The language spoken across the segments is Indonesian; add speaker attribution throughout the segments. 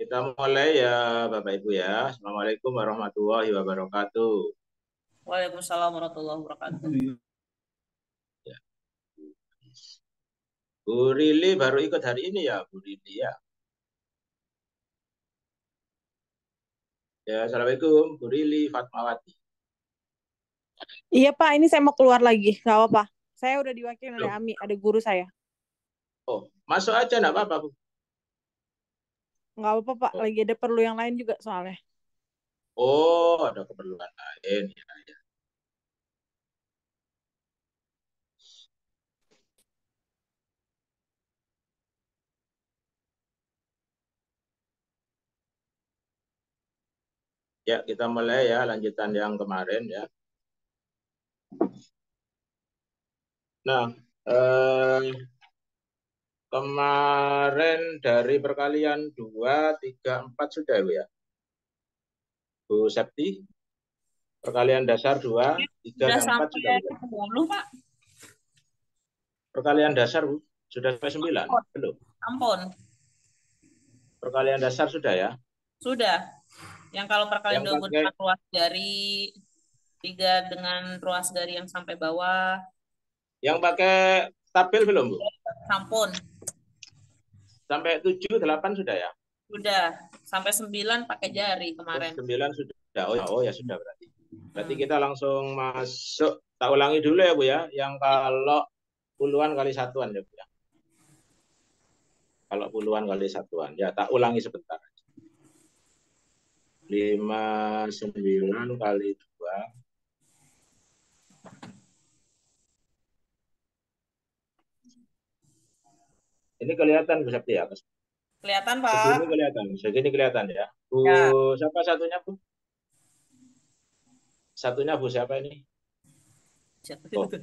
Speaker 1: Kita mulai ya Bapak Ibu ya. Assalamualaikum warahmatullahi wabarakatuh.
Speaker 2: Waalaikumsalam warahmatullahi wabarakatuh.
Speaker 1: Ya. Bu Rili baru ikut hari ini ya, Bu Rili ya. Ya, Assalamualaikum Bu Rili Fatmawati.
Speaker 3: Iya Pak, ini saya mau keluar lagi, nggak apa-apa. Saya udah diwakilin oleh
Speaker 1: Loh,
Speaker 3: Ami, ada guru saya.
Speaker 1: oh, masuk aja enggak apa-apa, Bu.
Speaker 3: Nggak apa-apa Pak,
Speaker 1: Oh,
Speaker 3: lagi ada perlu yang lain juga soalnya.
Speaker 1: oh, ada keperluan lain ya, ya. Ya, kita mulai ya lanjutan yang kemarin ya. Nah, kemarin dari perkalian 2, 3, 4 sudah Bu ya. Bu Septi, perkalian dasar 2, 3,
Speaker 2: Sudah
Speaker 1: dan 4
Speaker 2: sampai
Speaker 1: sudah Bu ya.
Speaker 2: 10, Pak.
Speaker 1: Perkalian dasar Bu, sudah sampai 9?
Speaker 2: Ampun.
Speaker 1: Belum.
Speaker 2: Ampun.
Speaker 1: Perkalian dasar sudah ya.
Speaker 2: Sudah. Yang kalau perkalian
Speaker 1: Yang
Speaker 2: 2
Speaker 1: pakai
Speaker 2: dengan ruas jari, 3 dengan ruas jari yang sampai bawah.
Speaker 1: tabel belum, Bu?
Speaker 2: Ampun.
Speaker 1: Sampai 7, 8 sudah ya?
Speaker 2: Sudah. Sampai 9 pakai jari
Speaker 1: Oh,
Speaker 2: kemarin.
Speaker 1: 9 sudah. Oh ya sudah berarti. Berarti
Speaker 2: Hmm.
Speaker 1: kita langsung masuk. Tak ulangi dulu ya, Bu ya. Yang kalau puluhan kali satuan ya, Bu ya. Kalau puluhan kali satuan. Ya, tak ulangi sebentar. 59 kali 2. Ini kelihatan Bu Septi ya?
Speaker 2: Kelihatan,
Speaker 1: Segini
Speaker 2: Pak?
Speaker 1: kelihatan. Segini kelihatan ya. Bu,
Speaker 2: Ya.
Speaker 1: siapa satunya, Bu? Satunya Bu siapa ini? Oh,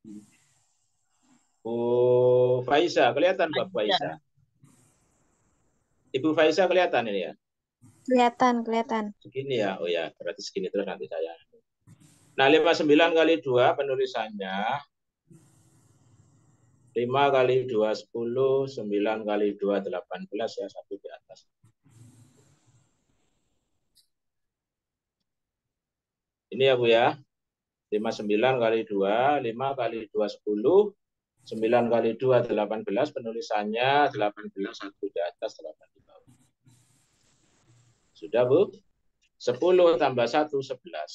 Speaker 1: Bu Faiza. Kelihatan Bu Faiza?
Speaker 2: Aja.
Speaker 1: Ibu Faiza kelihatan ini ya?
Speaker 4: Kelihatan, kelihatan.
Speaker 1: Segini ya? Oh ya, berarti segini terus nanti saya. Nah, 59 kali 2 penulisannya. 5 kali 2, 10. 9 kali 2, 18 ya. Satu di atas. Ini ya Bu ya. 59 kali 2. 5 kali 2, 10. 9 kali 2, 18. Penulisannya 18. Satu di atas, 8 di bawah. Sudah Bu? 10 tambah 1, 11.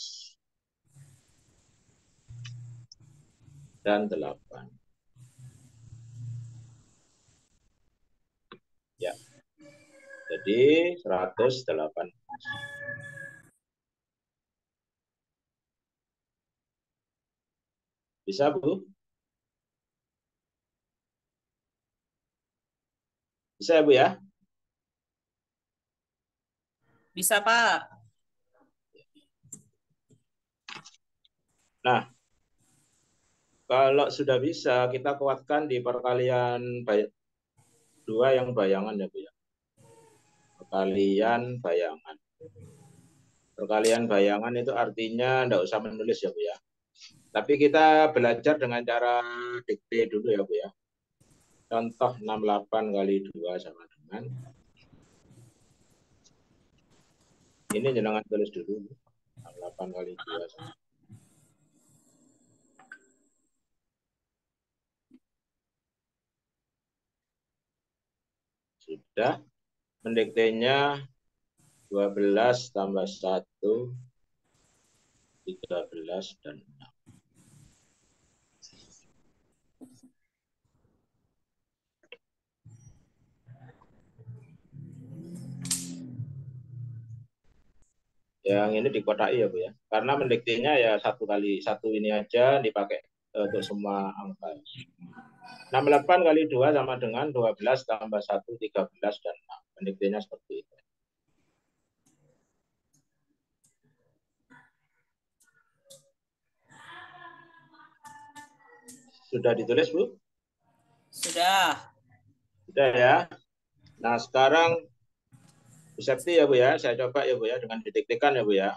Speaker 1: Dan 8. Ya. Jadi 108. Bisa Bu? Bisa ya Bu ya?
Speaker 2: Bisa, Pak.
Speaker 1: Nah, kalau sudah bisa, kita kuatkan di perkalian 2 yang bayangan ya Bu ya. Perkalian bayangan. Perkalian bayangan itu artinya enggak usah menulis ya Bu ya. Tapi kita belajar dengan cara dikte dulu ya Bu ya. Contoh 68 kali 2 sama dengan. Ini jenengan tulis dulu. 68 kali 2 sama. Sudah. Mendiktenya 12 tambah 1, 13 dan 6. Yang ini dikotai ya Bu ya. Karena mendiktenya ya satu ini aja dipakai untuk semua angka. 68 kali 2 sama dengan 12 tambah 1, 13 dan 6. Mendiktenya seperti itu. Sudah ditulis Bu?
Speaker 2: Sudah.
Speaker 1: Sudah ya. Nah sekarang Bu Septi ya Bu ya. Saya coba ya Bu ya dengan didiktekan ya Bu ya.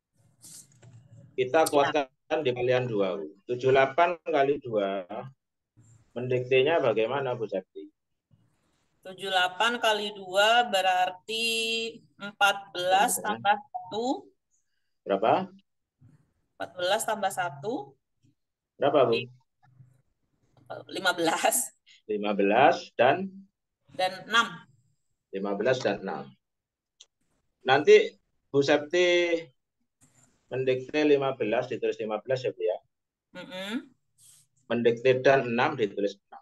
Speaker 1: Kita kuatkan di kalian 2 Bu. 78 kali 2. Mendiktenya bagaimana Bu Septi?
Speaker 2: 78 kali 2 berarti 14 tambah 1.
Speaker 1: Berapa?
Speaker 2: 14 tambah 1.
Speaker 1: Berapa, Bu?
Speaker 2: 15.
Speaker 1: 15 dan
Speaker 2: 6.
Speaker 1: 15 dan 6. Nanti Bu Septi mendikte 15 ditulis 15 ya, Bu ya. Mendikte dan 6 ditulis 6.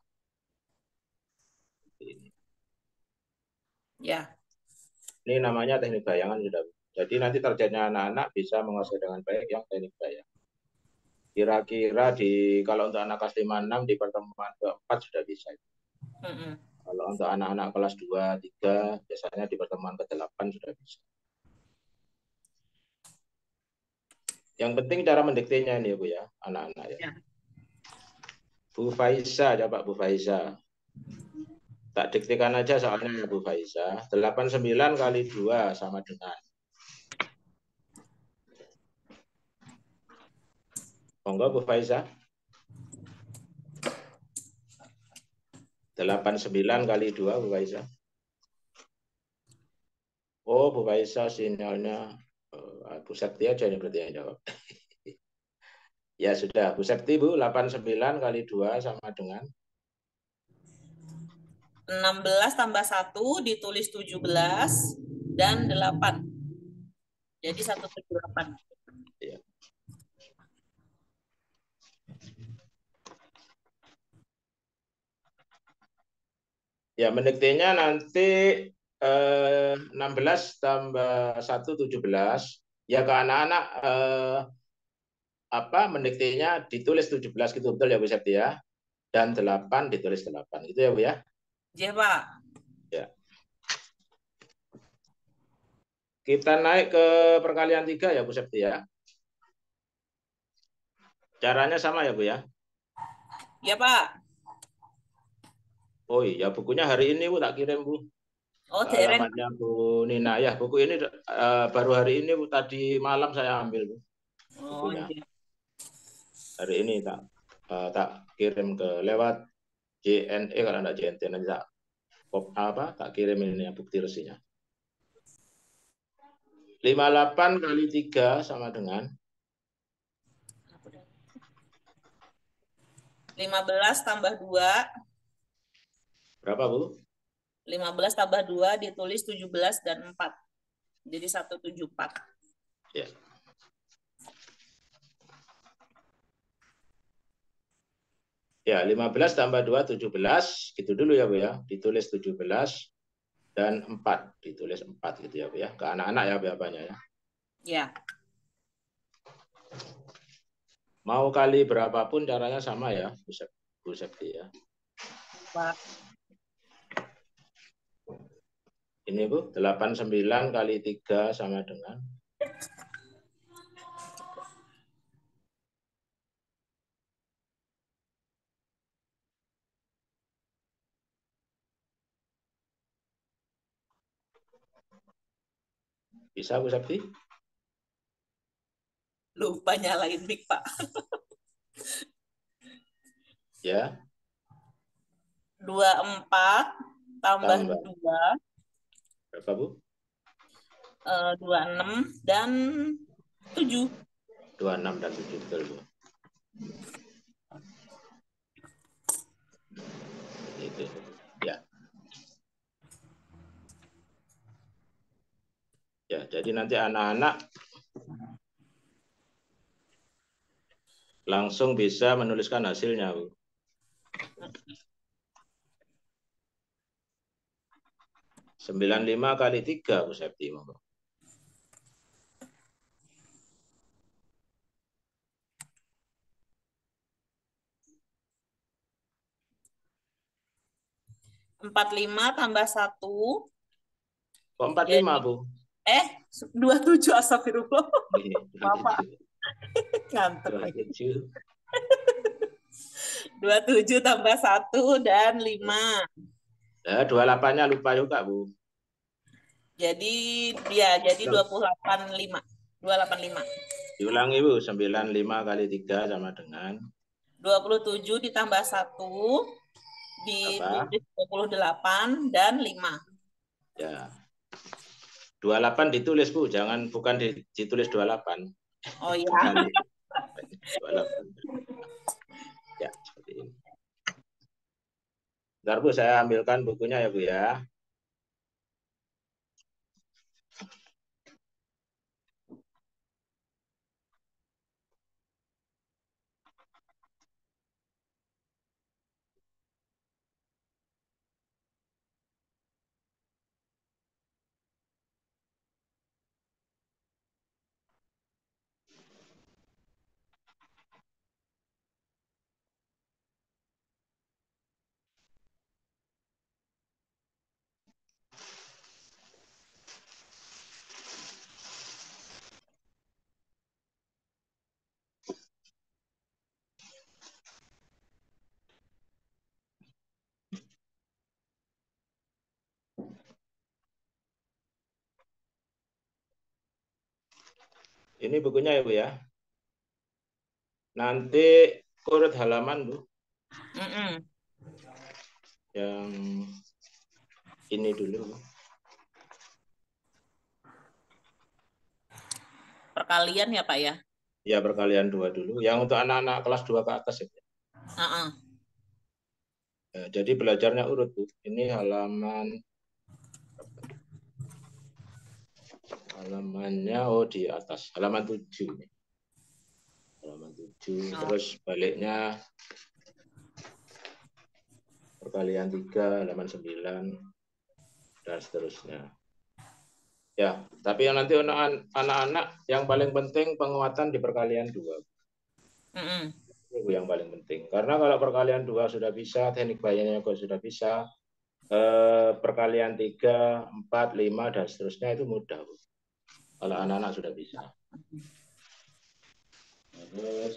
Speaker 2: Ya.
Speaker 1: Ini namanya teknik bayangan sudah. Jadi nanti targetnya anak-anak bisa menguasai dengan baik yang teknik bayangan. Kira-kira kalau untuk anak kelas 5-6 di pertemuan keempat sudah bisa. Kalau untuk anak-anak kelas 2-3 biasanya di pertemuan ke-8 sudah bisa. Yang penting cara mendiktenya ini ya, Bu ya, anak-anak ya. Bu Faiza, coba Bu Faiza. Tak diktikan aja soalnya ya Bu Faiza. 89 kali 2 sama dengan. Monggo Bu Faiza. 89 kali 2 Bu Faiza. Oh, Bu Faiza sinyalnya Bu Septi aja ini berarti yang jawab. Ya sudah, Bu Septi Bu, 89 kali 2 sama dengan
Speaker 2: 16 tambah 1 ditulis 17 dan 8. Jadi 178.
Speaker 1: ya. Ya, mendiktenya nanti 16 tambah 1 17. Ya ke anak-anak mendiktenya ditulis 17 gitu betul ya Bu Septi ya. Dan 8 ditulis 8 gitu ya Bu ya.
Speaker 2: Ya, Pak.
Speaker 1: Ya. Kita naik ke perkalian 3 ya Bu Septi ya. Caranya sama ya Bu ya.
Speaker 2: Ya, Pak.
Speaker 1: Oh iya, bukunya hari ini Bu tak kirim Bu.
Speaker 2: Oh, deren.
Speaker 1: Alamatnya Bu Nina ya. Buku ini baru hari ini Bu, tadi malam saya ambil Bu.
Speaker 2: Oh,
Speaker 1: Bukunya.
Speaker 2: iya.
Speaker 1: Hari ini tak kirim ke lewat JNE, kalau enggak JNT nanti tak kirim ini ya, bukti resinya. 58 kali 3 sama dengan
Speaker 2: 15 tambah 2.
Speaker 1: berapa Bu?
Speaker 2: 15 tambah 2 ditulis 17 dan 4. Jadi 174.
Speaker 1: Ya. Ya, 15 tambah 2 17 gitu dulu ya Bu ya. Ditulis 17 dan 4 ditulis 4 gitu ya Bu ya. Ke anak-anak ya Bapaknya ya.
Speaker 2: Ya.
Speaker 1: Mau kali berapapun caranya sama ya Bu Septi ya.
Speaker 2: Pak.
Speaker 1: Ini Bu, 89 kali 3 sama dengan bisa Bu Septi?
Speaker 2: Lupa nyalain mic, Pak.
Speaker 1: Ya.
Speaker 2: 24 tambah 2.
Speaker 1: Berapa Bu?
Speaker 2: 26 dan 7.
Speaker 1: 26 dan 7 betul Bu. Itu. Ya. Ya, jadi nanti anak-anak langsung bisa menuliskan hasilnya Bu. 95 kali 3 Bu Septi.
Speaker 2: 45 tambah 1.
Speaker 1: Kok 45 Bu?
Speaker 2: 27, astagfirullah. Bapak.
Speaker 1: 27.
Speaker 2: Ngantuk.
Speaker 1: 27.
Speaker 2: 27 tambah 1 dan 5.
Speaker 1: Ya, 28-nya lupa juga Bu.
Speaker 2: Jadi 285. 285.
Speaker 1: Diulangi Bu, 95 kali 3 sama dengan
Speaker 2: 27 ditambah 1
Speaker 1: Apa?
Speaker 2: Ditulis 28 dan 5.
Speaker 1: Ya. 28 ditulis, Bu. Bukan ditulis 28.
Speaker 2: Oh iya.
Speaker 1: Kali 28. Ya, seperti ini. Bentar, Bu, saya ambilkan bukunya ya, Bu ya. Ini bukunya ya, Bu ya. Nanti urut halaman, Bu. Yang ini dulu.
Speaker 2: Perkalian ya, Pak ya?
Speaker 1: Ya, perkalian 2 dulu. Yang untuk anak-anak kelas 2 ke atas ya. Ya, jadi belajarnya urut, Bu. Ini halamannya di atas. Halaman 7 ini. Halaman 7. Terus baliknya perkalian 3, halaman 9, dan seterusnya. Ya, tapi yang nanti untuk anak-anak yang paling penting penguatan di perkalian 2. Itu yang paling penting. Karena kalau perkalian 2 sudah bisa, teknik bayangnya juga sudah bisa, perkalian 3, 4, 5, dan seterusnya itu mudah, Bu. Kalau anak-anak sudah bisa. Terus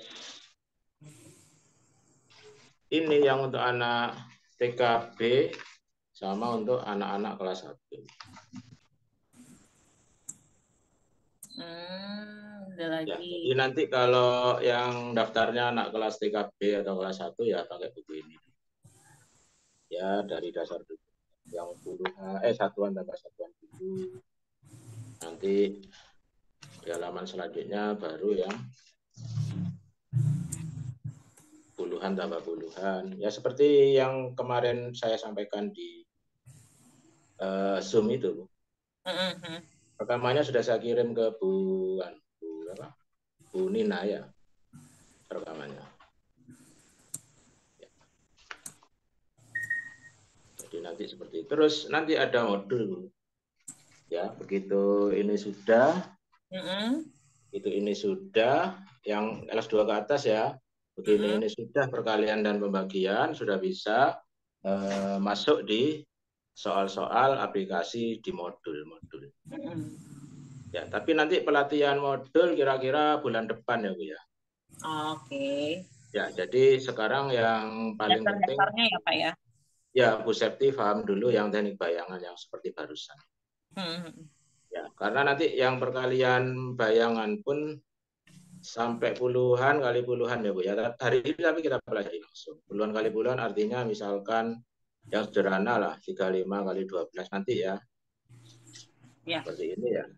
Speaker 1: ini yang untuk anak TKB sama untuk anak-anak kelas 1.
Speaker 2: Ada lagi.
Speaker 1: Ya, jadi nanti kalau yang daftarnya anak kelas TKB atau kelas 1 ya pakai buku ini. Ya, dari dasar dulu. Yang satuan tambah satuan dulu. Nanti di halaman selanjutnya baru yang puluhan tambah puluhan. Ya, seperti yang kemarin saya sampaikan di Zoom itu. Rekamannya sudah saya kirim ke Bu Nina ya, rekamannya. Ya. Jadi nanti seperti itu. Terus nanti ada modul. Ya, begitu ini sudah, ini sudah, yang kelas 2 ke atas ya. Begini ini sudah perkalian dan pembagian sudah bisa masuk di soal-soal aplikasi di modul-modul. Ya, tapi nanti pelatihan modul kira-kira bulan depan ya, Bu ya.
Speaker 2: Oke.
Speaker 1: Ya, jadi sekarang yang paling penting
Speaker 2: Dasar-dasarnya ya, Pak ya.
Speaker 1: Ya, Bu Septi paham dulu yang teknik bayangan yang seperti barusan. Ya, karena nanti yang perkalian bayangan pun sampai puluhan kali puluhan ya, Bu ya. Hari ini tapi kita pelajari langsung. Puluhan kali puluhan artinya misalkan yang sederhana lah 35 kali 12 nanti ya. Seperti ini ya.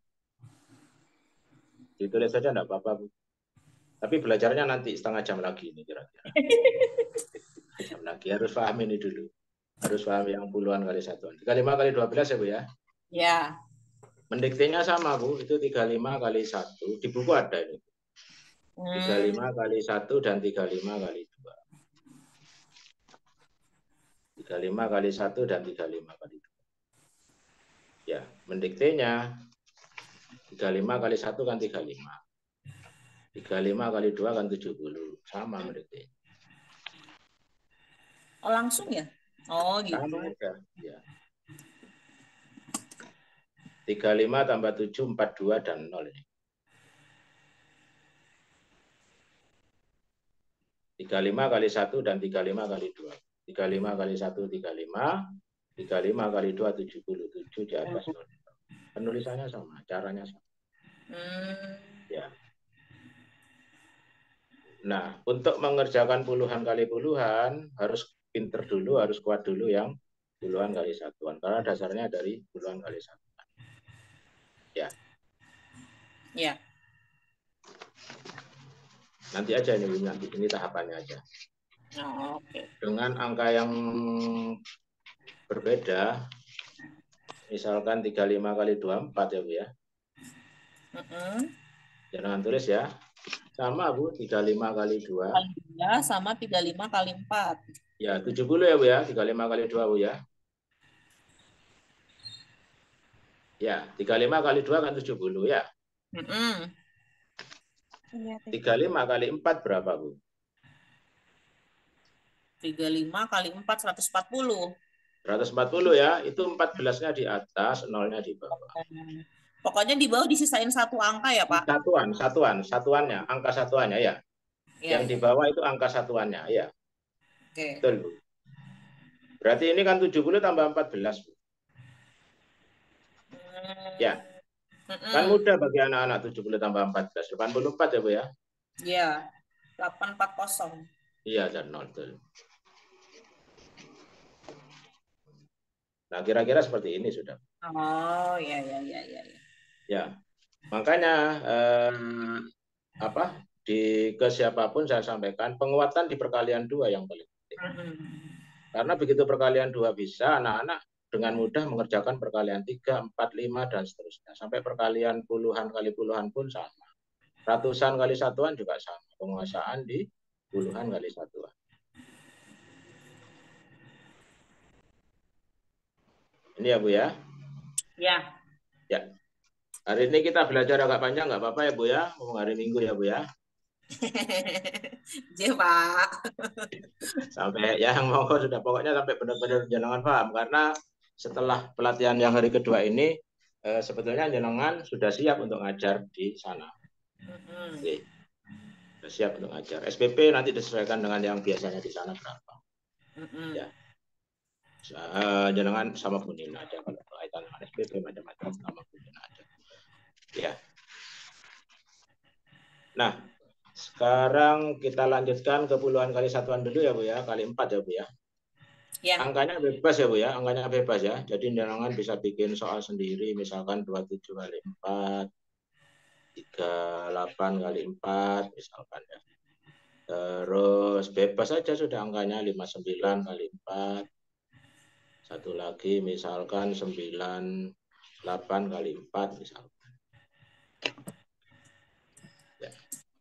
Speaker 1: Ditulis saja enggak apa-apa, Bu. Tapi belajarnya nanti setengah jam lagi ini kira-kira. Jam lagi harus paham ini dulu. Harus paham yang puluhan kali satuan. 35 kali 12 ya, Bu ya.
Speaker 2: Ya.
Speaker 1: Mendiktinya sama, Bu. Itu 35 kali 1. Di buku ada ini. 35 kali 1 dan 35 kali 2. 35 kali 1 dan 35 kali 2. Ya, mendiktinya 35 kali 1 kan 35. 35 kali 2 kan 70. Sama mendiktinya.
Speaker 2: Oh, langsung ya? Oh, gitu.
Speaker 1: Sama aja. Ya. 35 tambah 7, 42 dan 0 ini. 35 kali 1 dan 35 kali 2. 35 kali 1, 35. 35 kali 2, 77 di atas 0. Penulisannya sama, caranya sama. Ya. Nah, untuk mengerjakan puluhan kali puluhan harus pinter dulu, harus kuat dulu yang puluhan kali satuan. Karena dasarnya dari puluhan kali satuan. Ya.
Speaker 2: Ya.
Speaker 1: Nanti aja ini tahapannya aja.
Speaker 2: Oh, oke.
Speaker 1: Dengan angka yang berbeda, misalkan 35 kali 24 ya Bu ya. Jangan tulis ya. Sama Bu, 35 kali 2.
Speaker 2: Kali 2 sama 35 kali 4.
Speaker 1: Ya, 70 ya Bu ya, 35 kali 2 Bu ya. Ya, 35 kali 2 kan 70 ya. 35 kali 4 berapa Bu?
Speaker 2: 35 kali 4, 140.
Speaker 1: 140 ya, itu 14-nya di atas, 0-nya di bawah.
Speaker 2: Pokoknya di bawah disisain satu angka ya Pak?
Speaker 1: Satuannya, angka satuannya ya.
Speaker 2: Ya,
Speaker 1: Yang di bawah itu angka satuannya ya.
Speaker 2: Oke.
Speaker 1: Betul Bu. Berarti ini kan 70 tambah 14 Bu. Ya. Kan mudah bagi anak-anak 70 tambah 14, 84 ya Bu ya.
Speaker 2: Iya, 840.
Speaker 1: Iya, dan 0. Betul. Nah, kira-kira seperti ini sudah.
Speaker 2: Oh, ya.
Speaker 1: Ya, makanya ke siapapun saya sampaikan penguatan di perkalian 2 yang paling penting. Karena begitu perkalian 2 bisa, anak-anak dengan mudah mengerjakan perkalian 3, 4, 5 dan seterusnya. Sampai perkalian puluhan kali puluhan pun sama. Ratusan kali satuan juga sama. Penguasaan di puluhan kali satuan. Ini ya Bu ya.
Speaker 2: Ya.
Speaker 1: Ya. Hari ini kita belajar agak panjang, nggak apa-apa ya Bu ya. Ngomong hari Minggu ya Bu ya.
Speaker 2: Iya Pak.
Speaker 1: Sampai yang mau sudah pokoknya sampai benar-benar jenengan paham. Karena setelah pelatihan yang hari kedua ini, sebetulnya jenengan sudah siap untuk ngajar di sana. Oke. Sudah siap untuk ngajar. SPP nanti disesuaikan dengan yang biasanya di sana berapa. Ya. Jenengan sama Bunin aja kalau kaitan dengan SPP macam-macam sama Bunin aja. Ya. Nah, sekarang kita lanjutkan ke puluhan kali satuan dulu ya Bu ya, kali 4 ya Bu ya.
Speaker 2: Ya.
Speaker 1: Angkanya bebas ya Bu ya, angkanya bebas ya. Jadi jenengan bisa bikin soal sendiri, misalkan 27 kali 4, 38 kali 4 misalkan ya. Terus bebas saja sudah angkanya 59 kali 4. Satu lagi misalkan 98 kali 4 misalkan. Ya.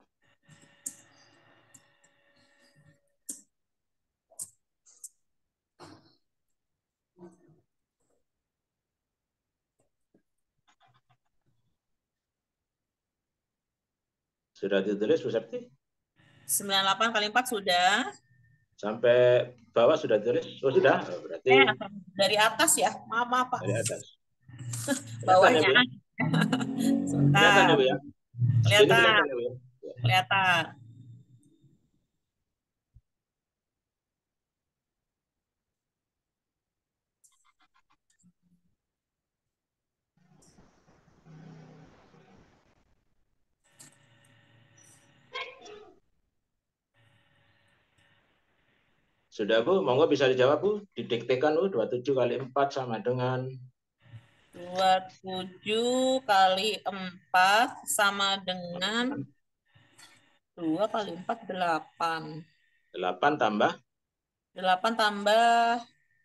Speaker 1: Sudah ditulis Bu Septi?
Speaker 2: 98 kali 4 sudah.
Speaker 1: Sampai bawah sudah ditulis? Oh sudah, berarti
Speaker 2: dari atas ya? Maaf Pak.
Speaker 1: dari atas.
Speaker 2: Bawahnya.
Speaker 1: Ya, kelihatan ya Bu ya?
Speaker 2: Kelihatan.
Speaker 1: Ya, Bu ya?
Speaker 2: Kelihatan.
Speaker 1: Sudah Bu, monggo bisa dijawab Bu. Didiktekan Bu, 27 kali 4 sama dengan
Speaker 2: 27 kali 4 sama dengan 2 kali 4, 8.
Speaker 1: 8 tambah
Speaker 2: 8 tambah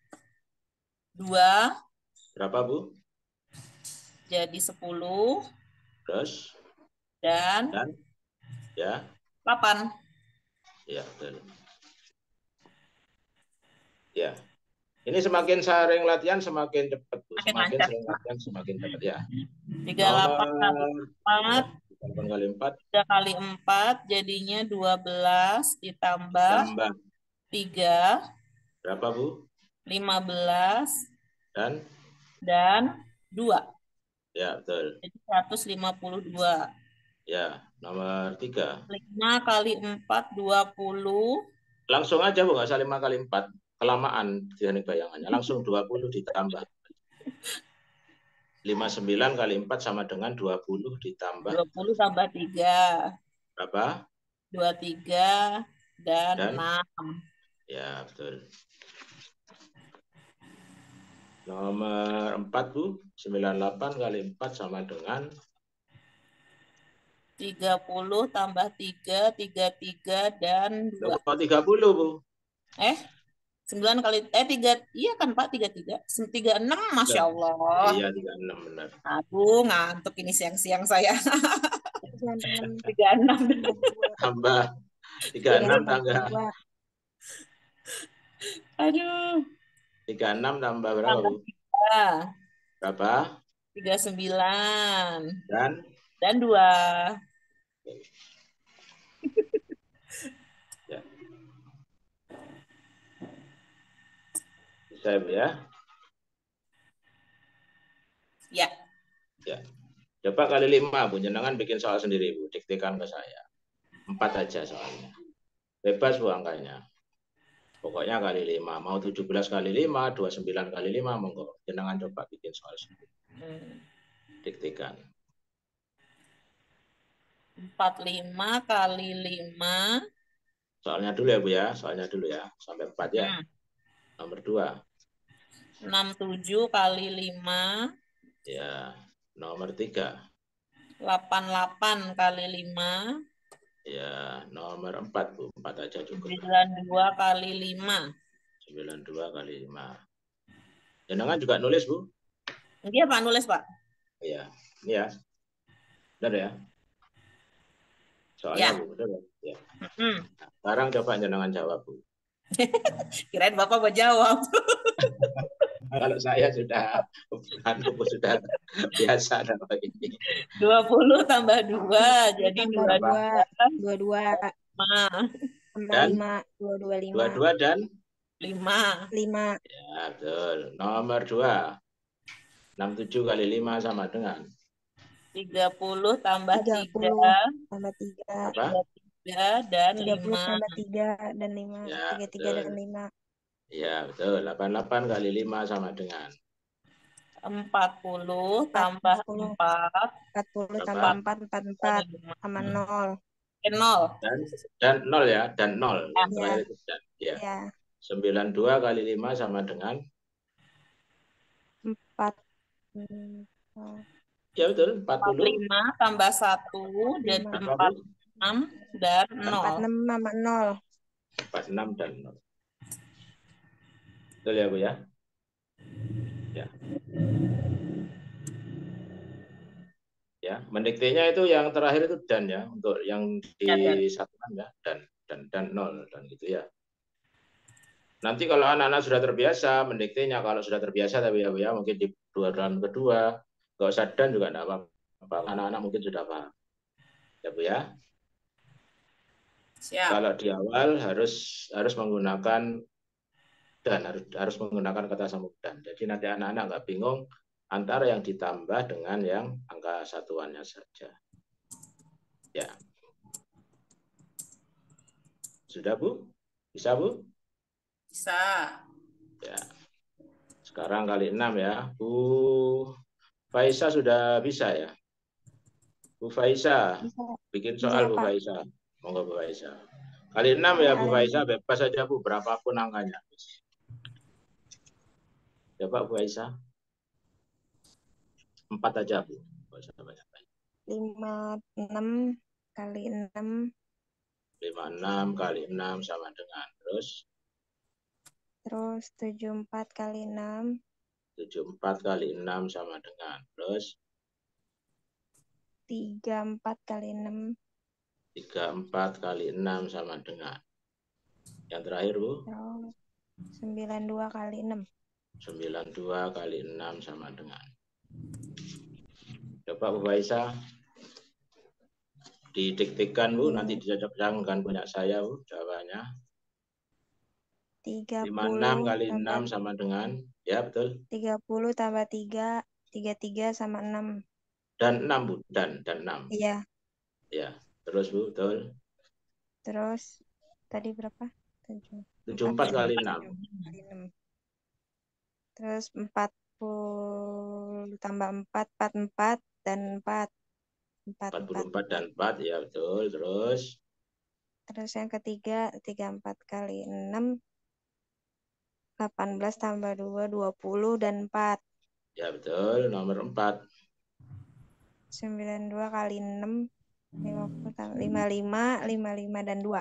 Speaker 2: 2.
Speaker 1: berapa Bu?
Speaker 2: Jadi 10.
Speaker 1: Terus?
Speaker 2: Dan
Speaker 1: ya
Speaker 2: 8.
Speaker 1: Ya, betul. Ya. Ini semakin sering latihan semakin cepat Bu. Semakin sering latihan semakin cepat ya.
Speaker 2: 38 kali 4.
Speaker 1: 8 kali 4.
Speaker 2: 3 kali 4 jadinya 12 ditambah 3.
Speaker 1: Berapa Bu?
Speaker 2: 15.
Speaker 1: Dan
Speaker 2: 2.
Speaker 1: Ya, betul.
Speaker 2: Jadi 152.
Speaker 1: Ya, nomor 3.
Speaker 2: 5 kali 4, 20.
Speaker 1: Langsung aja Bu, nggak usah 5 kali 4. Kelamaan teknik bayangannya. Langsung 20 ditambah. 59 kali 4 sama dengan 20 ditambah
Speaker 2: 20 tambah 3.
Speaker 1: berapa?
Speaker 2: 23 dan 6.
Speaker 1: Ya, betul. Nomor 4, Bu. 98 kali 4 sama dengan
Speaker 2: 30 tambah 3, 33 dan 2.
Speaker 1: 30, Bu.
Speaker 2: 9 kali 3, iya kan Pak, 33. 36, Masya Allah.
Speaker 1: Iya, 36 benar.
Speaker 2: Aduh, ngantuk ini siang-siang saya.
Speaker 4: 36
Speaker 2: 36.
Speaker 1: Tambah 36 tanggal
Speaker 4: 32.
Speaker 2: Aduh.
Speaker 1: 36 tambah berapa,
Speaker 2: Tambah
Speaker 1: Bu?
Speaker 2: 3,
Speaker 1: Berapa?
Speaker 2: 39
Speaker 1: Dan
Speaker 2: 2.
Speaker 1: ya. Bisa, Bu, ya?
Speaker 2: Ya.
Speaker 1: Ya. Coba kali 5, Bu. Jenengan bikin soal sendiri, Bu. Diktikan ke saya. 4 aja soalnya. Bebas, Bu, angkanya. Pokoknya kali 5. Mau 17 kali 5, 29 kali 5, monggo. Jenengan coba bikin soal sendiri. Diktikan.
Speaker 2: 45 kali 5.
Speaker 1: Soalnya dulu ya, Bu, ya. Soalnya dulu ya. Sampai 4 ya. Nomor 2.
Speaker 2: 67 kali 5.
Speaker 1: Ya. Nomor 3.
Speaker 2: 88 kali 5.
Speaker 1: Ya. Nomor 4, Bu. 4 aja cukup.
Speaker 2: 92 kali 5.
Speaker 1: 92 kali 5. Jenengan juga nulis, Bu?
Speaker 2: Dia Pak nulis, Pak?
Speaker 1: Iya. Ini ya. Benar ya? Soalnya,
Speaker 2: Ya.
Speaker 1: Bu. Benar ya? Ya. Nah, sekarang coba jenengan jawab, Bu.
Speaker 2: Kirain Bapak mau jawab.
Speaker 1: Kalau saya sudah sudah biasa dalam ini.
Speaker 2: 20 tambah 2 jadi
Speaker 4: tambah
Speaker 2: 22.
Speaker 4: 2.
Speaker 1: 5.
Speaker 4: Tambah 5. 22, 5.
Speaker 1: 22 dan
Speaker 2: 5.
Speaker 4: 5.
Speaker 1: ya, betul. Nomor 2. 67 kali 5 sama dengan
Speaker 2: 30 tambah
Speaker 4: 30
Speaker 2: 3.
Speaker 4: tambah 3.
Speaker 1: apa?
Speaker 2: 3 dan
Speaker 4: 30
Speaker 2: 5.
Speaker 4: tambah 3 dan 5.
Speaker 1: Ya,
Speaker 4: 33 dan 5.
Speaker 1: Ya, betul. 88 kali 5 sama dengan
Speaker 2: 40 tambah 4.
Speaker 4: 40
Speaker 1: berapa?
Speaker 4: tambah 4, 44 sama 0.
Speaker 2: 0.
Speaker 1: Dan 0 ya, dan 0. Yang
Speaker 4: Ya.
Speaker 1: terakhir itu dan. Ya.
Speaker 4: Ya.
Speaker 1: 92 kali 5 sama dengan
Speaker 4: 4.
Speaker 1: ya betul, 40.
Speaker 2: 45 tambah 1 jadi 46 dan 0.
Speaker 4: 46 sama 0.
Speaker 1: 46 dan 0. Betul ya, Bu ya? Ya. Ya, mendiktinya itu yang terakhir itu dan ya, untuk yang di satuan ya, dan 0 dan gitu ya. Nanti kalau anak-anak sudah terbiasa mendiktinya, kalau sudah terbiasa tapi ya mungkin di dalam kedua nggak usah dan juga enggak apa-apa. Anak-anak mungkin sudah paham. Ya, Bu ya.
Speaker 2: Siap.
Speaker 1: Kalau di awal harus menggunakan dan harus menggunakan kata sambung dan. Jadi nanti anak-anak nggak bingung antara yang ditambah dengan yang angka satuannya saja. Ya. Sudah, Bu? Bisa, Bu?
Speaker 2: Bisa.
Speaker 1: Ya. Sekarang kali 6 ya. Bu Faisa sudah bisa ya? Bu Faisa, bikin soal Bu Faisa. Monggo Bu Faisa. Kali 6 ya Bu Faisa, bebas saja Bu, berapapun angkanya. Coba Bu Faisa. 4 aja Bu.
Speaker 4: 56 kali 6.
Speaker 1: 56 kali 6 sama dengan
Speaker 4: Terus 74 kali 6.
Speaker 1: 74 kali 6 sama dengan
Speaker 4: 34 kali 6.
Speaker 1: 34 kali 6 sama dengan yang terakhir Bu.
Speaker 4: Terus 92 kali 6.
Speaker 1: 92 kali 6 sama dengan. Coba Bu Faisa didiktikan Bu, nanti dicocokkan punya saya Bu jawabannya. 56 kali 6 sama dengan, ya betul.
Speaker 4: 30 tambah 3, 33 sama 6.
Speaker 1: Dan 6 Bu, dan 6.
Speaker 4: Iya.
Speaker 1: Ya, terus Bu, betul.
Speaker 4: Terus tadi berapa?
Speaker 1: 74 kali 6.
Speaker 4: Terus 40 tambah 4, 44 dan 4.
Speaker 1: 44 dan 4, ya betul. Terus
Speaker 4: yang ketiga 34 kali 6. 18 tambah 2, 20 dan 4.
Speaker 1: Ya betul, nomor 4.
Speaker 4: 92 kali 6, 55, 55 dan 2.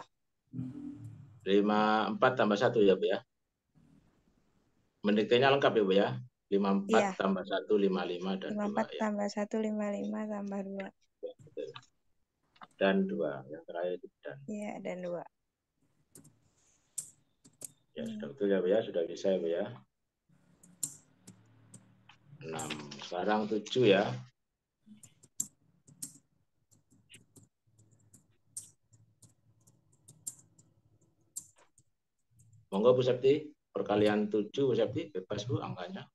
Speaker 1: 54 tambah 1 ya Bu ya. Mendiktinya lengkap ya Bu ya. 54
Speaker 4: Iya,
Speaker 1: tambah 1, 55 dan 2
Speaker 4: 54
Speaker 1: ya.
Speaker 4: tambah 1, 55 tambah 2.
Speaker 1: Betul. Dan 2. Yang terakhir itu dan.
Speaker 4: Iya, dan 2.
Speaker 1: Ya sudah betul ya Bu ya. Sudah bisa ya Bu ya. 6. Sekarang 7 ya. Monggo Bu Septi. Perkalian 7 Bu Septi. Bebas Bu angkanya.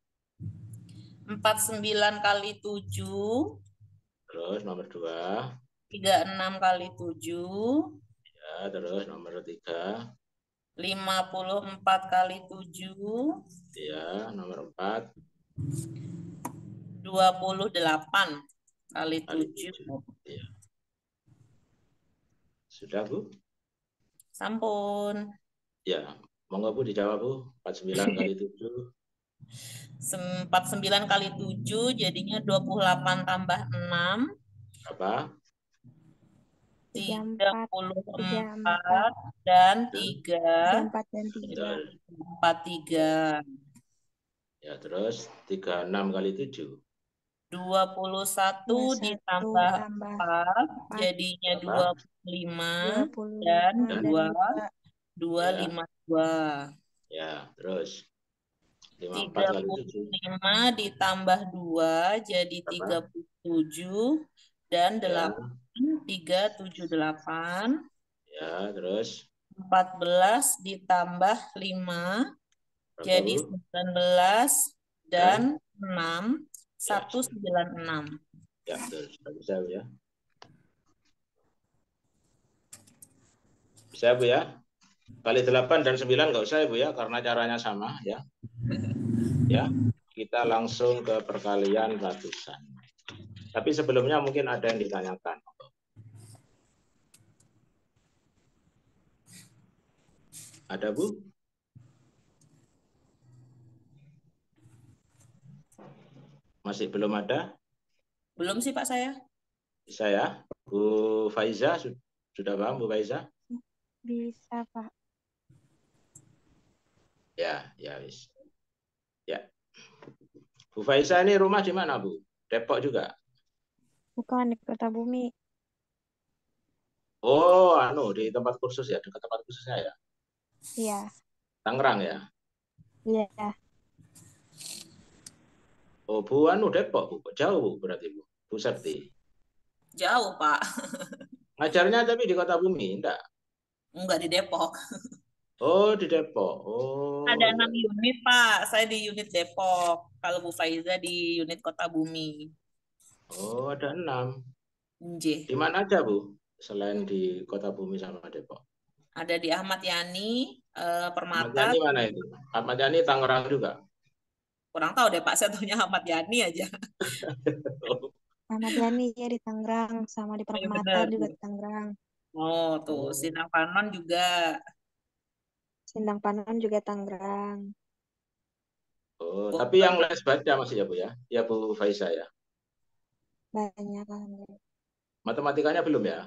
Speaker 2: 49 kali 7.
Speaker 1: Terus nomor 2.
Speaker 2: 36 kali 7.
Speaker 1: Ya, terus nomor 3.
Speaker 2: 54 kali 7.
Speaker 1: Ya, nomor 4.
Speaker 2: 28 kali
Speaker 1: Kali
Speaker 2: 7.
Speaker 1: 7. Ya. Sudah Bu?
Speaker 2: Sampun.
Speaker 1: Ya, monggo Bu dijawab Bu. 49 kali 7.
Speaker 2: 49 kali 7 jadinya 28 tambah 6.
Speaker 1: Berapa?
Speaker 4: 34,
Speaker 2: 34 dan 3.
Speaker 4: 34 dan 3.
Speaker 2: 43.
Speaker 1: Ya, terus 36 kali 7.
Speaker 2: 21
Speaker 4: 21
Speaker 2: ditambah
Speaker 4: tambah
Speaker 2: 4 jadinya
Speaker 1: Berapa?
Speaker 2: 25 dan
Speaker 4: 25 dan
Speaker 2: 2.
Speaker 1: Ya.
Speaker 2: 252.
Speaker 1: Ya, terus 54 kali 7.
Speaker 2: 35 ditambah 2 jadi
Speaker 1: Berapa?
Speaker 2: 37 dan
Speaker 1: Ya,
Speaker 2: 8 378.
Speaker 1: ya, terus
Speaker 2: 14 ditambah 5
Speaker 1: berapa
Speaker 2: jadi
Speaker 1: Bu?
Speaker 2: 19 dan 6
Speaker 1: Ya,
Speaker 2: 196.
Speaker 1: ya, betul. Sudah bisa Bu ya. Bisa Bu ya. Kali 8 dan 9 nggak usah ya Bu ya, karena caranya sama ya. Ya, kita langsung ke perkalian ratusan. Tapi sebelumnya mungkin ada yang ditanyakan. Ada Bu? Masih belum ada?
Speaker 2: Belum sih Pak saya.
Speaker 1: Bisa ya. Bu Faiza, sudah paham Bu Faiza?
Speaker 4: Bisa, Pak.
Speaker 1: Ya, ya wis. Ya. Bu Faiza ini rumah di mana Bu? Depok juga?
Speaker 4: Bukan di Kota Bumi.
Speaker 1: Oh, di tempat kursus ya, dekat tempat kursusnya ya.
Speaker 4: Iya.
Speaker 1: Tangerang ya.
Speaker 4: Iya.
Speaker 1: Oh, Bu Depok Bu. Jauh Bu berarti Bu. Bu Septi.
Speaker 2: Jauh Pak.
Speaker 1: Ngajarnya tapi di Kota Bumi, enggak?
Speaker 2: Enggak di Depok.
Speaker 1: Oh, di Depok. Oh,
Speaker 2: Ada
Speaker 1: iya.
Speaker 2: 6 unit Pak. Saya di unit Depok. Kalau Bu Faiza di unit Kota Bumi.
Speaker 1: Oh, ada 6.
Speaker 2: Nggih.
Speaker 1: Di mana aja Bu? Selain di Kota Bumi sama Depok.
Speaker 2: Ada di Ahmad Yani,
Speaker 1: Ahmad
Speaker 2: Permata.
Speaker 1: Yani mana itu? Ahmad Yani Tangerang juga.
Speaker 2: Kurang tahu deh Pak, saya tahunya Ahmad Yani aja.
Speaker 1: Oh,
Speaker 4: Ahmad Yani ya di Tangerang, sama di
Speaker 2: Iya
Speaker 4: Permata
Speaker 2: benar.
Speaker 4: juga di Tangerang.
Speaker 2: Oh, tuh
Speaker 1: oh.
Speaker 2: Sinang Panon juga.
Speaker 4: Sindang Panon juga Tangerang.
Speaker 1: Oh,
Speaker 2: Bu,
Speaker 1: tapi yang les baca masih ya Bu ya? Ya Bu Faiza ya.
Speaker 4: Banyak alhamdulillah.
Speaker 1: Matematikanya belum ya?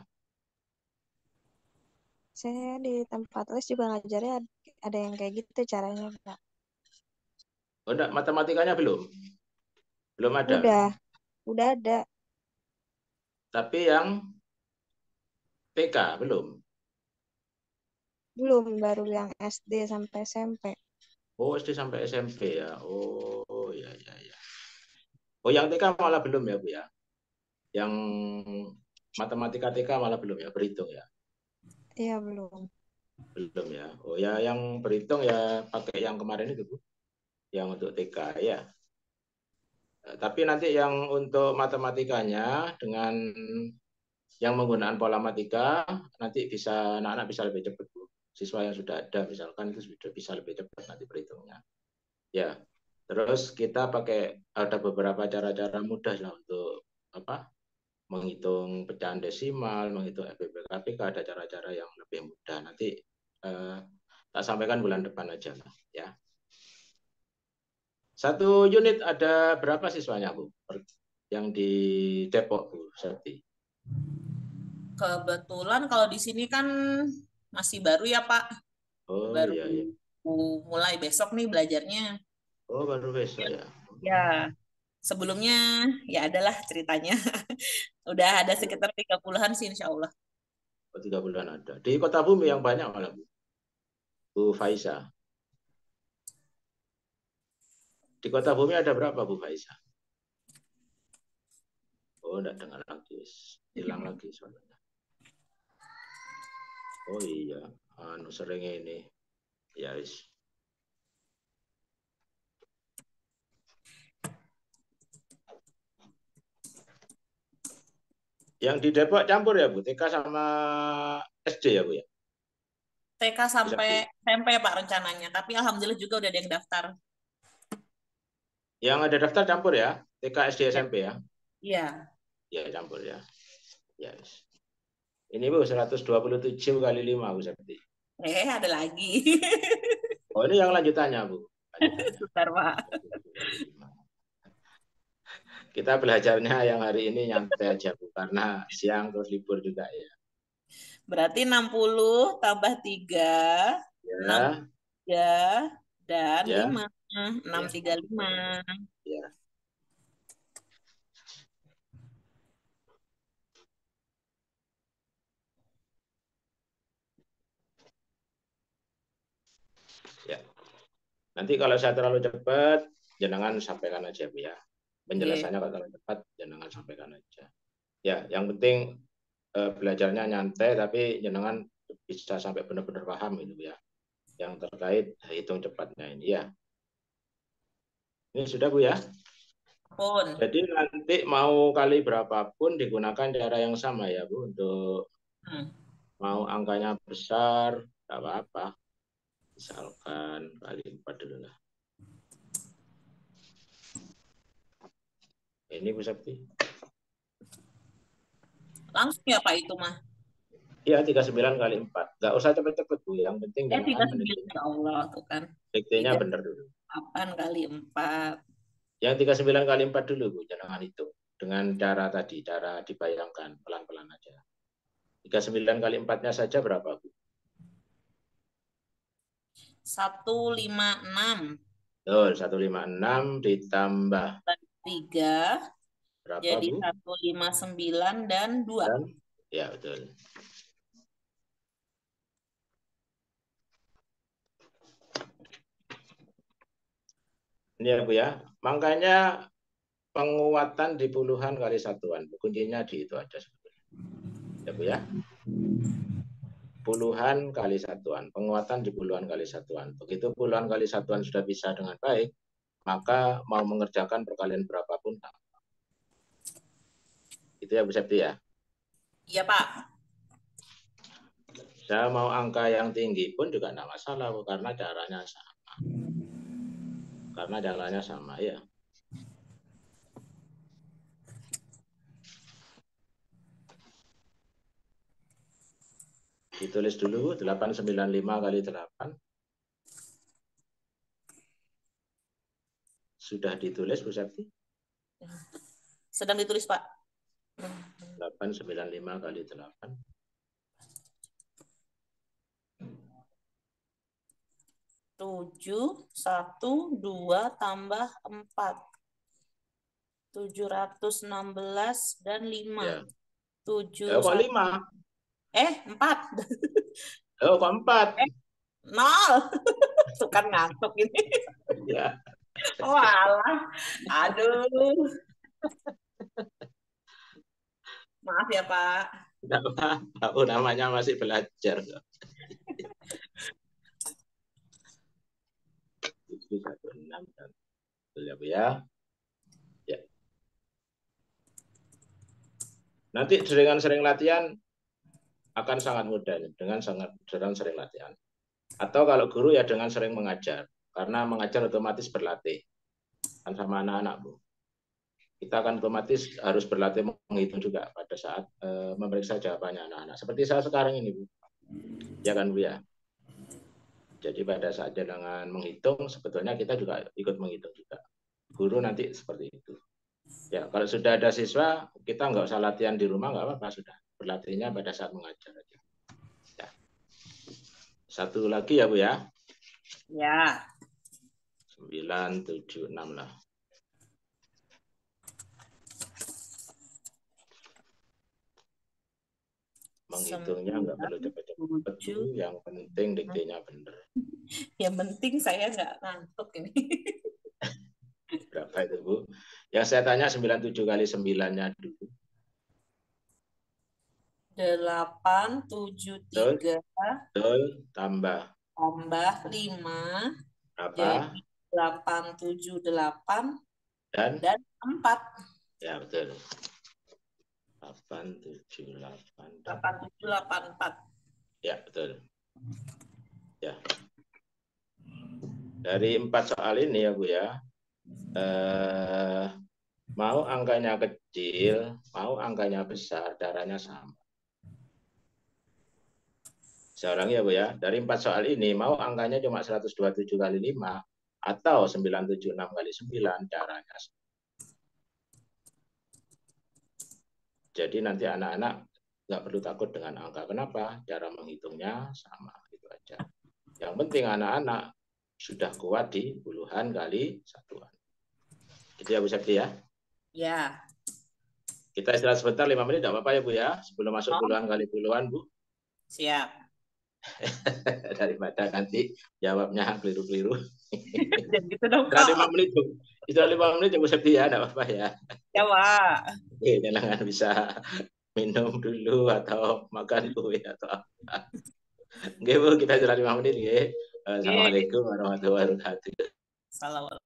Speaker 4: Saya di tempat les juga ngajarnya ada yang kayak gitu caranya, Pak.
Speaker 1: Oh, enggak, matematikanya belum? Belum ada.
Speaker 4: Udah ada.
Speaker 1: Tapi yang TK belum?
Speaker 4: Belum, baru yang SD sampai SMP.
Speaker 1: Oh, SD sampai SMP ya. Oh, ya ya ya. Oh, yang TK malah belum ya Bu ya? Yang matematika TK malah belum ya, berhitung ya?
Speaker 4: Iya, belum.
Speaker 1: Belum ya. Oh ya, yang berhitung ya pakai yang kemarin itu Bu. Yang untuk TK ya. Tapi nanti yang untuk matematikanya dengan yang menggunakan pola matika nanti bisa anak-anak bisa lebih cepat Bu. Siswa yang sudah ada misalkan itu sudah bisa lebih cepat nanti berhitungnya. Ya. Terus kita pakai ada beberapa cara-cara mudah lah untuk apa? Menghitung pecahan desimal, menghitung FBB/KPK, ada cara-cara yang lebih mudah. Nanti tak sampaikan bulan depan aja lah ya. Satu unit ada berapa siswanya, Bu? Yang di Depok, Bu Septi?
Speaker 2: Kebetulan kalau di sini kan masih baru ya Pak,
Speaker 1: Oh
Speaker 2: baru
Speaker 1: iya, iya.
Speaker 2: mulai besok nih belajarnya.
Speaker 1: Oh baru besok ya.
Speaker 2: Ya, sebelumnya ya adalah ceritanya. Udah ada sekitar 30-an sih insya Allah.
Speaker 1: Oh, 3 bulan ada. Di Kota Bumi yang banyak malah, Bu. Bu Faisa. Di Kota Bumi ada berapa, Bu Faisa? Oh, enggak dengar lagi. Hilang lagi suaranya. Oh iya, sering ini. Ya, wis. Yang di Depok campur ya, Bu? TK sama SD ya, Bu ya?
Speaker 2: TK sampai SMP Pak rencananya, tapi alhamdulillah juga udah ada yang daftar.
Speaker 1: Yang ada daftar campur ya? TK, SD, SMP ya?
Speaker 2: Iya.
Speaker 1: Ya, campur ya. Ya, wis. Ini Bu 127 kali 5, Bu Septi.
Speaker 2: Ada lagi.
Speaker 1: Oh, ini yang lanjutannya, Bu. Lanjutannya.
Speaker 2: Bentar Pak.
Speaker 1: Kita belajarnya yang hari ini nyantai aja, Bu. Karena siang terus libur juga ya.
Speaker 2: Berarti 60 tambah 3,
Speaker 1: Ya,
Speaker 2: 3 dan
Speaker 1: ya,
Speaker 2: 5. 635.
Speaker 1: ya. Ya. Nanti kalau saya terlalu cepat, jenengan sampaikan aja, Bu ya. Penjelasannya kalau terlalu cepat, jenengan sampaikan aja. Ya, yang penting belajarnya nyantai, tapi jenengan bisa sampai benar-benar paham itu ya. Yang terkait hitung cepatnya ini ya. Ini sudah, Bu ya.
Speaker 2: Pun.
Speaker 1: Jadi nanti mau kali berapapun digunakan cara yang sama ya, Bu. Untuk mau angkanya besar, tidak apa-apa. Misalkan kali 4 dulu lah. Ini Bu Septi.
Speaker 2: Langsung ya Pak itu mah.
Speaker 1: Iya, 39 kali 4. Nggak usah cepet-cepet, Bu. Yang penting jangan
Speaker 2: 39 ya Allah tuh kan.
Speaker 1: diktinya benar dulu.
Speaker 2: 8 kali 4.
Speaker 1: Yang 39 kali 4 dulu, Bu. Jangan hitung. Dengan cara tadi, cara dibayangkan pelan-pelan aja. 39 kali 4-nya saja berapa, Bu?
Speaker 2: 156.
Speaker 1: Betul, 156 ditambah
Speaker 2: 3
Speaker 1: berapa,
Speaker 2: jadi
Speaker 1: Bu?
Speaker 2: 159 dan 2.
Speaker 1: Ya, betul. Ini ya, Bu ya. Makanya penguatan di puluhan kali satuan. Kuncinya di itu aja sebetulnya. Ya, Bu ya. Puluhan kali satuan. Penguatan di puluhan kali satuan. Begitu puluhan kali satuan sudah bisa dengan baik, maka mau mengerjakan perkalian berapapun. Itu ya, Bu Septi ya.
Speaker 2: Iya, Pak.
Speaker 1: Saya mau angka yang tinggi pun juga tidak masalah, Bu, karena caranya sama. Karena caranya sama, ya. Ditulis dulu 895 kali 8. Sudah ditulis, Bu Septi?
Speaker 2: Sedang ditulis, Pak.
Speaker 1: 895 kali 8.
Speaker 2: 7, 1, 2 tambah 4. 716 dan 5.
Speaker 1: Ya.
Speaker 2: 7,
Speaker 1: Kok 5?
Speaker 2: 4.
Speaker 1: Oh, kok 4?
Speaker 2: 0. Suka ngantuk ini.
Speaker 1: Ya.
Speaker 2: Walah. Aduh. Maaf ya, Pak.
Speaker 1: Tidak apa-apa, namanya masih belajar. 716 dan ya. Ya. Nanti dengan sering latihan akan sangat mudah dengan sering latihan. Atau kalau guru ya dengan sering mengajar, karena mengajar otomatis berlatih kan sama anak-anak, Bu. Kita akan otomatis harus berlatih menghitung juga pada saat memeriksa jawabannya anak-anak. Seperti saya sekarang ini, Bu. Ya kan, Bu ya. Jadi pada saat dengan menghitung sebetulnya kita juga ikut menghitung juga. guru nanti seperti itu. Ya, kalau sudah ada siswa, kita nggak usah latihan di rumah, nggak apa-apa, sudah berlatihnya pada saat mengajar aja. Ya. Satu lagi ya Bu ya.
Speaker 2: Ya.
Speaker 1: 9, 7, 6 lah. Menghitungnya nggak perlu cepet-cepet, yang penting diktenya benar.
Speaker 2: Yang penting saya nggak ngantuk ini.
Speaker 1: Berapa itu Bu? Yang saya tanya 97 kali 9-nya dulu.
Speaker 2: 8, 7, 3
Speaker 1: Betul, tambah
Speaker 2: 5
Speaker 1: berapa?
Speaker 2: jadi 8, 7, 8
Speaker 1: Dan
Speaker 2: 4.
Speaker 1: Ya betul. 8, 7, 8.
Speaker 2: 8, 7, 8, 4.
Speaker 1: Ya betul. Ya. Dari 4 soal ini ya Bu ya, mau angkanya kecil, mau angkanya besar, caranya sama. Saya ulangi ya Bu ya, dari 4 soal ini, mau angkanya cuma 127 kali 5, atau 976 kali 9, caranya sama. Jadi nanti anak-anak nggak perlu takut dengan angka. Kenapa? Cara menghitungnya sama, itu aja. Yang penting anak-anak sudah kuat di puluhan kali satuan. Gitu ya Bu Septi ya?
Speaker 2: Ya.
Speaker 1: Kita istirahat sebentar 5 menit, tidak apa-apa ya Bu ya? Sebelum masuk puluhan kali puluhan Bu.
Speaker 2: Siap.
Speaker 1: Daripada nanti jawabnya keliru-keliru.
Speaker 2: Dan gitu dong
Speaker 1: Istirahat
Speaker 2: Kak.
Speaker 1: 5 menit Bu. Istirahat 5 menit ya Bu Septi ya, tidak apa-apa ya.
Speaker 2: Ya Pak.
Speaker 1: Oke, jangan bisa minum dulu atau makan kue atau apa. Oke Bu, kita istirahat 5 menit ya. Assalamualaikum warahmatullahi wabarakatuh.
Speaker 2: Salam.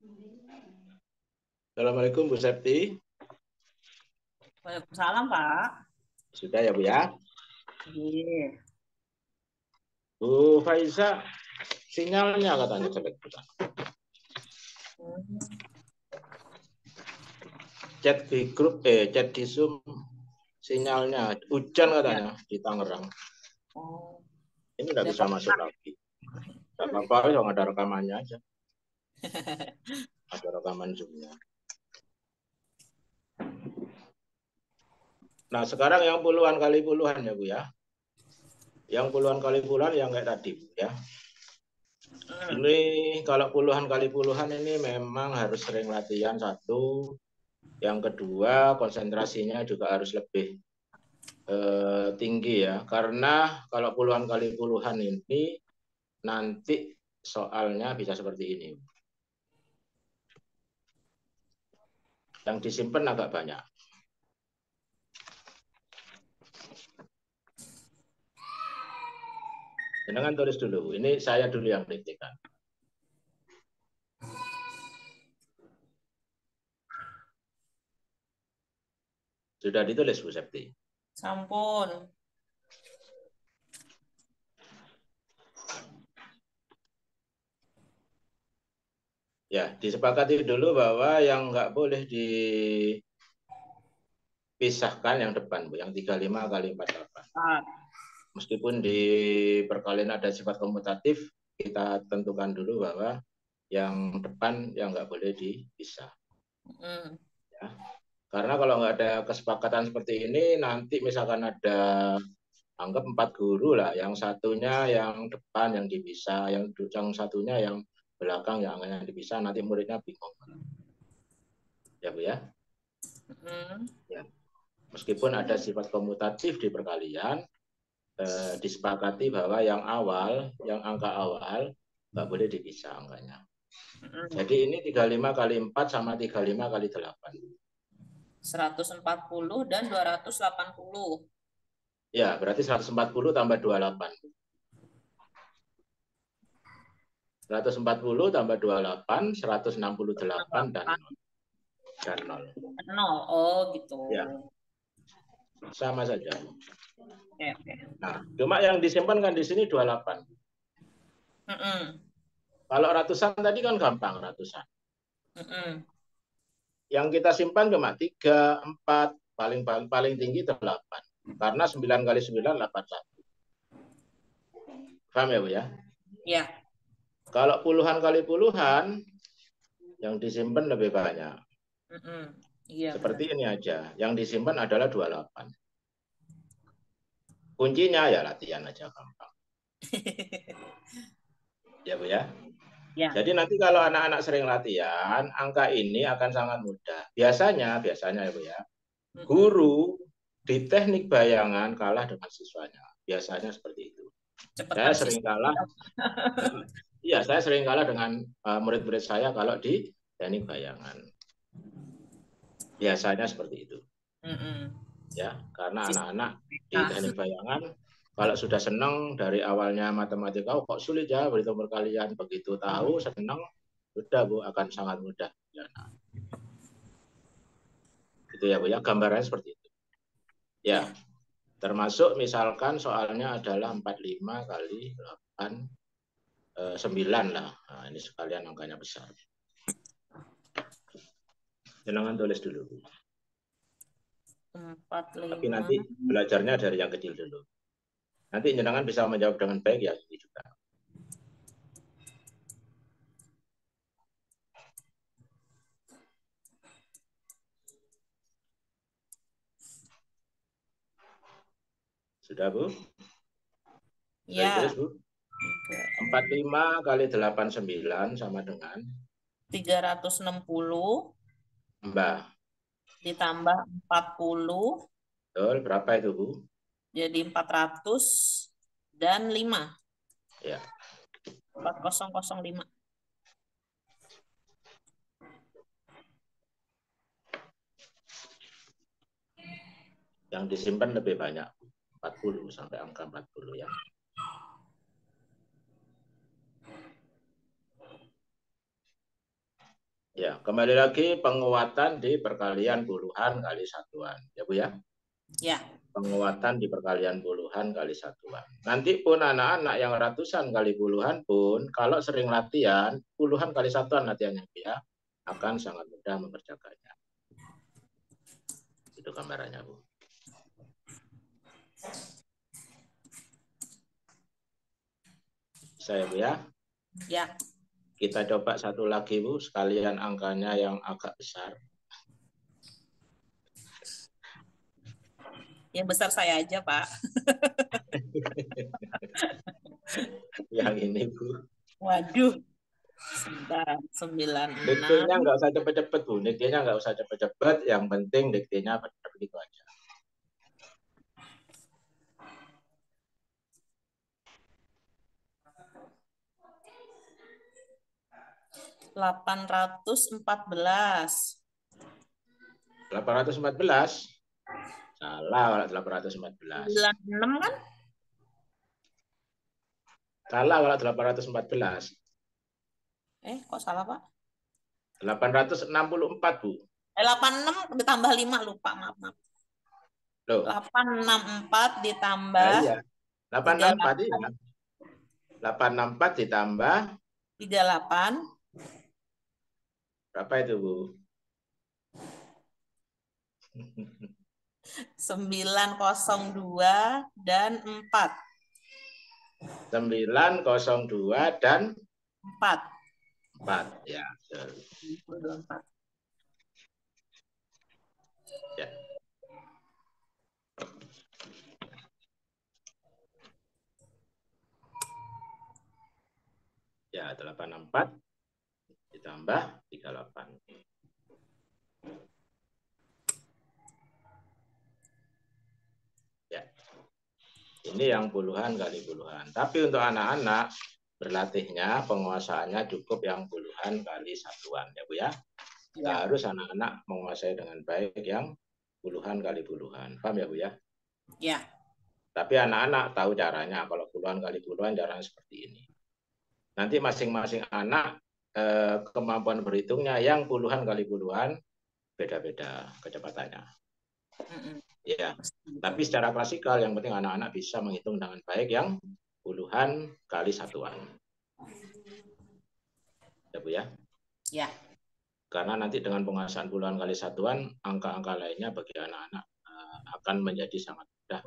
Speaker 1: Assalamualaikum Bu Septi.
Speaker 2: Waalaikumsalam, Pak.
Speaker 1: Sudah ya Bu ya?
Speaker 2: Iya.
Speaker 1: Bu Faiza, sinyalnya katanya jelek. Chat di grup, chat di Zoom, sinyalnya hujan katanya di Tangerang.
Speaker 2: Oh,
Speaker 1: Ini nggak bisa
Speaker 2: Depok.
Speaker 1: masuk lagi. Nggak apa-apa, yang ada rekamannya aja. Ada rekaman Zoom-nya. Nah, sekarang yang puluhan kali puluhan ya Bu ya. Yang puluhan kali puluhan yang kayak tadi Bu ya. Ini kalau puluhan kali puluhan ini memang harus sering latihan satu. Yang kedua, konsentrasinya juga harus lebih tinggi ya. Karena kalau puluhan kali puluhan ini nanti soalnya bisa seperti ini. Yang disimpan agak banyak. Jangan tulis dulu. Ini saya dulu yang diktikan. Sudah ditulis Bu Septi?
Speaker 2: Sampun.
Speaker 1: Ya, disepakati dulu bahwa yang nggak boleh dipisahkan yang depan, Bu, yang 35 kali 48. Meskipun di perkalian ada sifat komutatif, kita tentukan dulu bahwa yang depan yang nggak boleh dipisah. Ya. Karena kalau nggak ada kesepakatan seperti ini, nanti misalkan ada anggap 4 guru lah, yang satunya yang depan yang dipisah, yang satunya yang belakang yang dipisah, nanti muridnya bingung. Ya Bu ya. Ya. Meskipun ada sifat komutatif di perkalian, disepakati bahwa yang awal, yang angka awal nggak boleh dipisah angkanya. Jadi ini 35 kali 4 sama 35 kali 8.
Speaker 2: 140 dan 280.
Speaker 1: Ya, berarti 140 tambah 28. 140 tambah 28, 168 dan 0.
Speaker 2: Oh, gitu.
Speaker 1: Ya. Sama saja.
Speaker 2: Oke.
Speaker 1: Nah, cuma yang disimpan kan di sini 28. Kalau ratusan tadi kan gampang ratusan. Yang kita simpan cuma 3, 4, paling tinggi 8. Karena 9 kali 9 81. Paham ya Bu ya?
Speaker 2: Ya.
Speaker 1: Kalau puluhan kali puluhan yang disimpan lebih banyak.
Speaker 2: Iya,
Speaker 1: seperti ini aja. Yang disimpan adalah 28. Kuncinya ya latihan aja gampang. Ya Bu ya?
Speaker 2: Ya.
Speaker 1: Jadi nanti kalau anak-anak sering latihan, angka ini akan sangat mudah. Biasanya ya Bu ya, guru di teknik bayangan kalah dengan siswanya. Biasanya seperti itu. Saya sering kalah. Iya, saya sering kalah dengan murid-murid saya kalau di teknik bayangan. Biasanya seperti itu. Ya, karena anak-anak di teknik bayangan kalau sudah senang dari awalnya matematika, kok sulit ya berhitung perkalian, begitu tahu senang, sudah Bu akan sangat mudah. Ya, nah. Itu ya Bu ya, gambarannya seperti itu. Ya, termasuk misalkan soalnya adalah 45 kali 8 9 lah. Nah, ini sekalian angkanya besar. Jangan tulis dulu.
Speaker 2: 45.
Speaker 1: Tapi nanti belajarnya dari yang kecil dulu. Nanti jenengan bisa menjawab dengan baik ya ini juga. Sudah Bu?
Speaker 2: Ya.
Speaker 1: Tulis Bu. 45 kali 89 sama dengan
Speaker 2: 360
Speaker 1: Mbak.
Speaker 2: ditambah 40.
Speaker 1: Betul, berapa itu Bu?
Speaker 2: Jadi 400 dan 5.
Speaker 1: Ya.
Speaker 2: 4005.
Speaker 1: Yang disimpan lebih banyak. 40 sampai angka 40 ya. Ya, kembali lagi penguatan di perkalian puluhan kali satuan. Ya, Bu ya?
Speaker 2: Ya.
Speaker 1: Penguatan di perkalian puluhan kali satuan. Nanti pun anak-anak yang ratusan kali puluhan pun, kalau sering latihan, puluhan kali satuan latihannya, Bu ya, akan sangat mudah mengerjakannya. Itu gambarannya, Bu. Saya, Bu ya?
Speaker 2: Ya.
Speaker 1: Kita coba satu lagi, Bu, sekalian angkanya yang agak besar.
Speaker 2: Yang besar saya aja, Pak.
Speaker 1: Yang ini, Bu.
Speaker 2: Waduh. Sebentar, 96.
Speaker 1: Diktinya nggak usah cepet-cepet, Bu. Diktinya nggak usah cepet-cepet. Yang penting diktinya begitu aja.
Speaker 2: 814.
Speaker 1: 814? Salah kalau 814.
Speaker 2: 96 kan?
Speaker 1: Salah kalau 814.
Speaker 2: Kok salah, Pak?
Speaker 1: 864, Bu.
Speaker 2: 86 ditambah 5, lupa, maaf.
Speaker 1: Loh.
Speaker 2: 864 ditambah
Speaker 1: Nah, iya. 864
Speaker 2: 38.
Speaker 1: iya. 864 ditambah
Speaker 2: 38.
Speaker 1: Berapa itu, Bu?
Speaker 2: 902 dan 4.
Speaker 1: 902 dan
Speaker 2: 4.
Speaker 1: 4. Ya, betul.
Speaker 2: 4.
Speaker 1: Ya. Ya, 864 ditambah 38. Ya. Ini yang puluhan kali puluhan. Tapi untuk anak-anak berlatihnya, penguasaannya cukup yang puluhan kali satuan, ya, Bu ya.
Speaker 2: Ya.
Speaker 1: Harus anak-anak menguasai dengan baik yang puluhan kali puluhan. Paham ya, Bu ya?
Speaker 2: Ya.
Speaker 1: Tapi anak-anak tahu caranya. Kalau puluhan kali puluhan caranya seperti ini. Nanti masing-masing anak kemampuan berhitungnya yang puluhan kali puluhan beda-beda kecepatannya. Ya, tapi secara klasikal yang penting anak-anak bisa menghitung dengan baik yang puluhan kali satuan. Ya, Bu ya?
Speaker 2: Ya.
Speaker 1: Karena nanti dengan penguasaan puluhan kali satuan, angka-angka lainnya bagi anak-anak akan menjadi sangat mudah.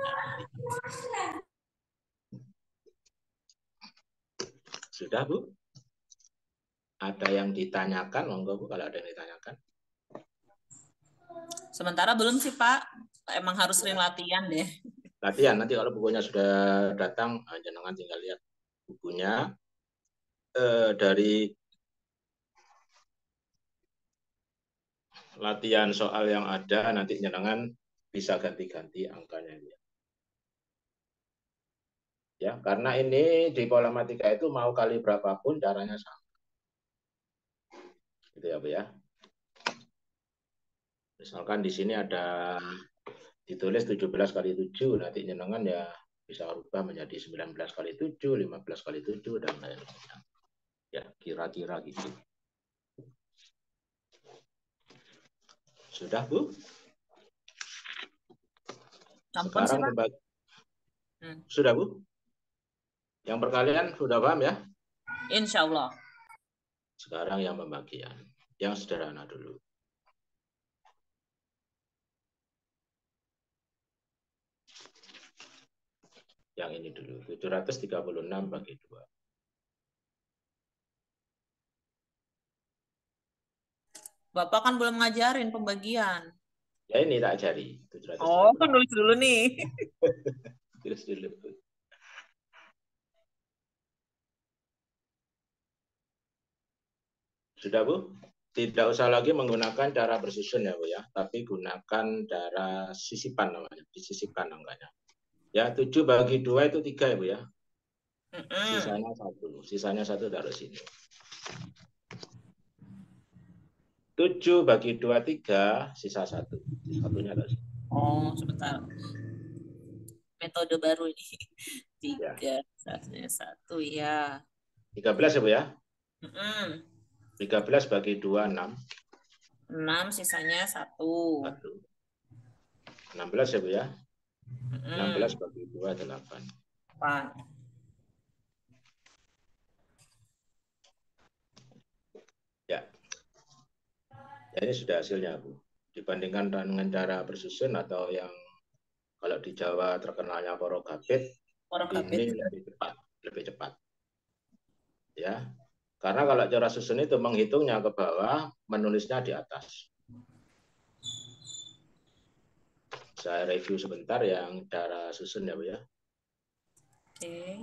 Speaker 1: Sudah, Bu? Ada yang ditanyakan? Monggo, Bu, kalau ada yang ditanyakan.
Speaker 2: Sementara belum sih, Pak. Emang harus sering latihan deh.
Speaker 1: Latihan, nanti kalau bukunya sudah datang, jenengan tinggal lihat bukunya. Dari latihan soal yang ada, nanti jenengan bisa ganti-ganti angkanya. Ya, karena ini di polematika itu mau kali berapapun caranya sama. Gitu ya, Bu ya. Misalkan di sini ada ditulis 17 kali 7, nanti jenengan ya bisa rubah menjadi 19 kali 7, 15 kali 7, dan lain-lain. Ya, kira-kira gitu. Sudah, Bu? Sekarang sudah, Bu? Yang perkalian sudah paham ya?
Speaker 2: Insya Allah.
Speaker 1: Sekarang yang pembagian. Yang sederhana dulu. Yang ini dulu. 736 bagi 2.
Speaker 2: Bapak kan belum ngajarin pembagian.
Speaker 1: Ya ini tak ajari. 736.
Speaker 2: Oh, nulis dulu nih.
Speaker 1: Tulis dulu. Sudah, Bu? Tidak usah lagi menggunakan cara bersusun ya, Bu ya. Tapi gunakan cara sisipan namanya. Disisipkan angkanya. Ya, 7 bagi 2 itu 3 ya, Bu ya. Sisanya 1. Sisanya 1 taruh sini. 7 bagi 2, 3. Sisa 1. Satunya taruh sini.
Speaker 2: Oh, sebentar. Metode baru ini. 3,
Speaker 1: ya.
Speaker 2: 1 ya.
Speaker 1: 13 ya, Bu ya. 13 bagi 2, 6.
Speaker 2: 6, sisanya 1.
Speaker 1: 16 ya Bu ya. 16 bagi 2, 8.
Speaker 2: 8.
Speaker 1: Ya. Ya, ini sudah hasilnya Bu. Dibandingkan dengan cara bersusun atau yang kalau di Jawa terkenalnya porogapit, ini lebih cepat. Ya. Karena kalau cara susun itu menghitungnya ke bawah, menulisnya di atas. Saya review sebentar yang cara susun ya Bu ya.
Speaker 2: Oke.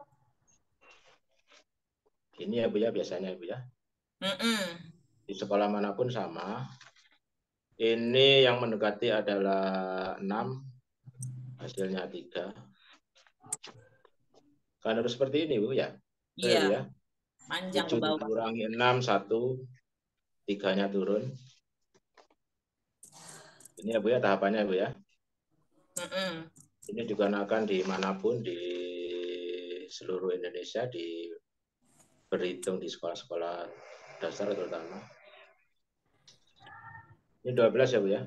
Speaker 1: Ini ya Bu ya, biasanya Bu ya. Di sekolah manapun sama. Ini yang mendekati adalah 6, hasilnya 3. Kan harus seperti ini Bu ya.
Speaker 2: Iya.
Speaker 1: Ya.
Speaker 2: Panjang ke
Speaker 1: 7
Speaker 2: bawah.
Speaker 1: dikurangi 6, 1, 3-nya turun. Ini ya Bu ya, tahapannya Bu ya. Ini digunakan dimanapun di seluruh Indonesia, berhitung di sekolah-sekolah dasar terutama. Ini 12 ya Bu ya.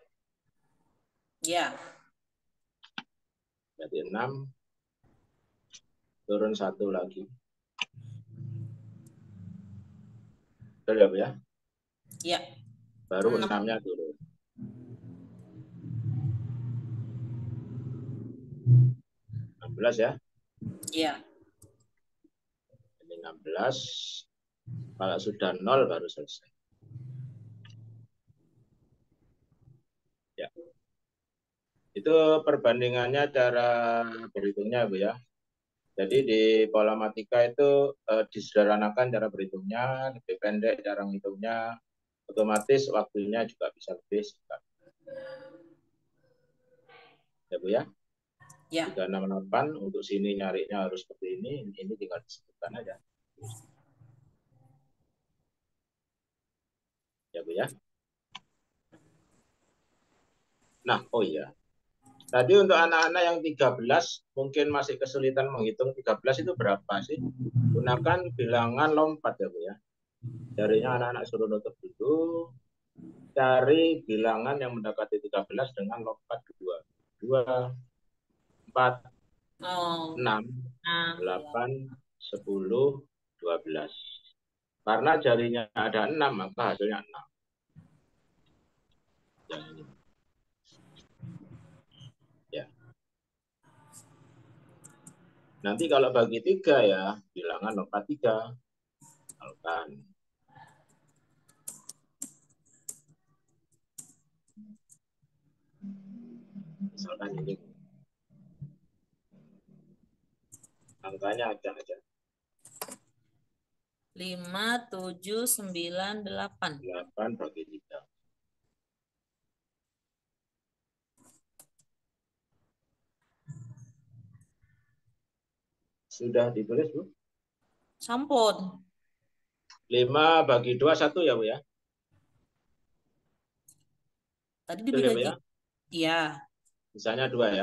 Speaker 2: Iya.
Speaker 1: Berarti 6, turun 1 lagi. Betul ya Bu ya?
Speaker 2: Iya.
Speaker 1: Baru 6-nya turun. 16 ya.
Speaker 2: Iya.
Speaker 1: Ini 16. Kalau sudah 0 baru selesai. Ya. Itu perbandingannya cara berhitungnya Bu ya. Jadi di pola matematika itu disederhanakan cara berhitungnya, lebih pendek cara menghitungnya, otomatis waktunya juga bisa lebih singkat. Ya Bu ya?
Speaker 2: Ya.
Speaker 1: 368 untuk sini nyarinya harus seperti ini tinggal disebutkan aja. Ya Bu ya? Nah, oh iya. Tadi untuk anak-anak yang 13 mungkin masih kesulitan menghitung 13 itu berapa sih? Gunakan bilangan lompat ya Bu ya. Jarinya anak-anak suruh nutup dulu. Cari bilangan yang mendekati 13 dengan lompat 2, 4, 6, 8, 10, 12. Karena jarinya ada 6, maka hasilnya 6. Yang ini. Ya. Nanti kalau bagi 3 ya, bilangan lompat 3. Misalkan ini. Angkanya acak aja.
Speaker 2: 5, 7, 9, 8.
Speaker 1: 8 bagi 3. Sudah ditulis, Bu?
Speaker 2: Sampun.
Speaker 1: 5 bagi 2, 1 ya, Bu ya?
Speaker 2: Tadi
Speaker 1: Betul ya, Bu
Speaker 2: dibagi.
Speaker 1: ya?
Speaker 2: Iya.
Speaker 1: Misalnya 2 ya.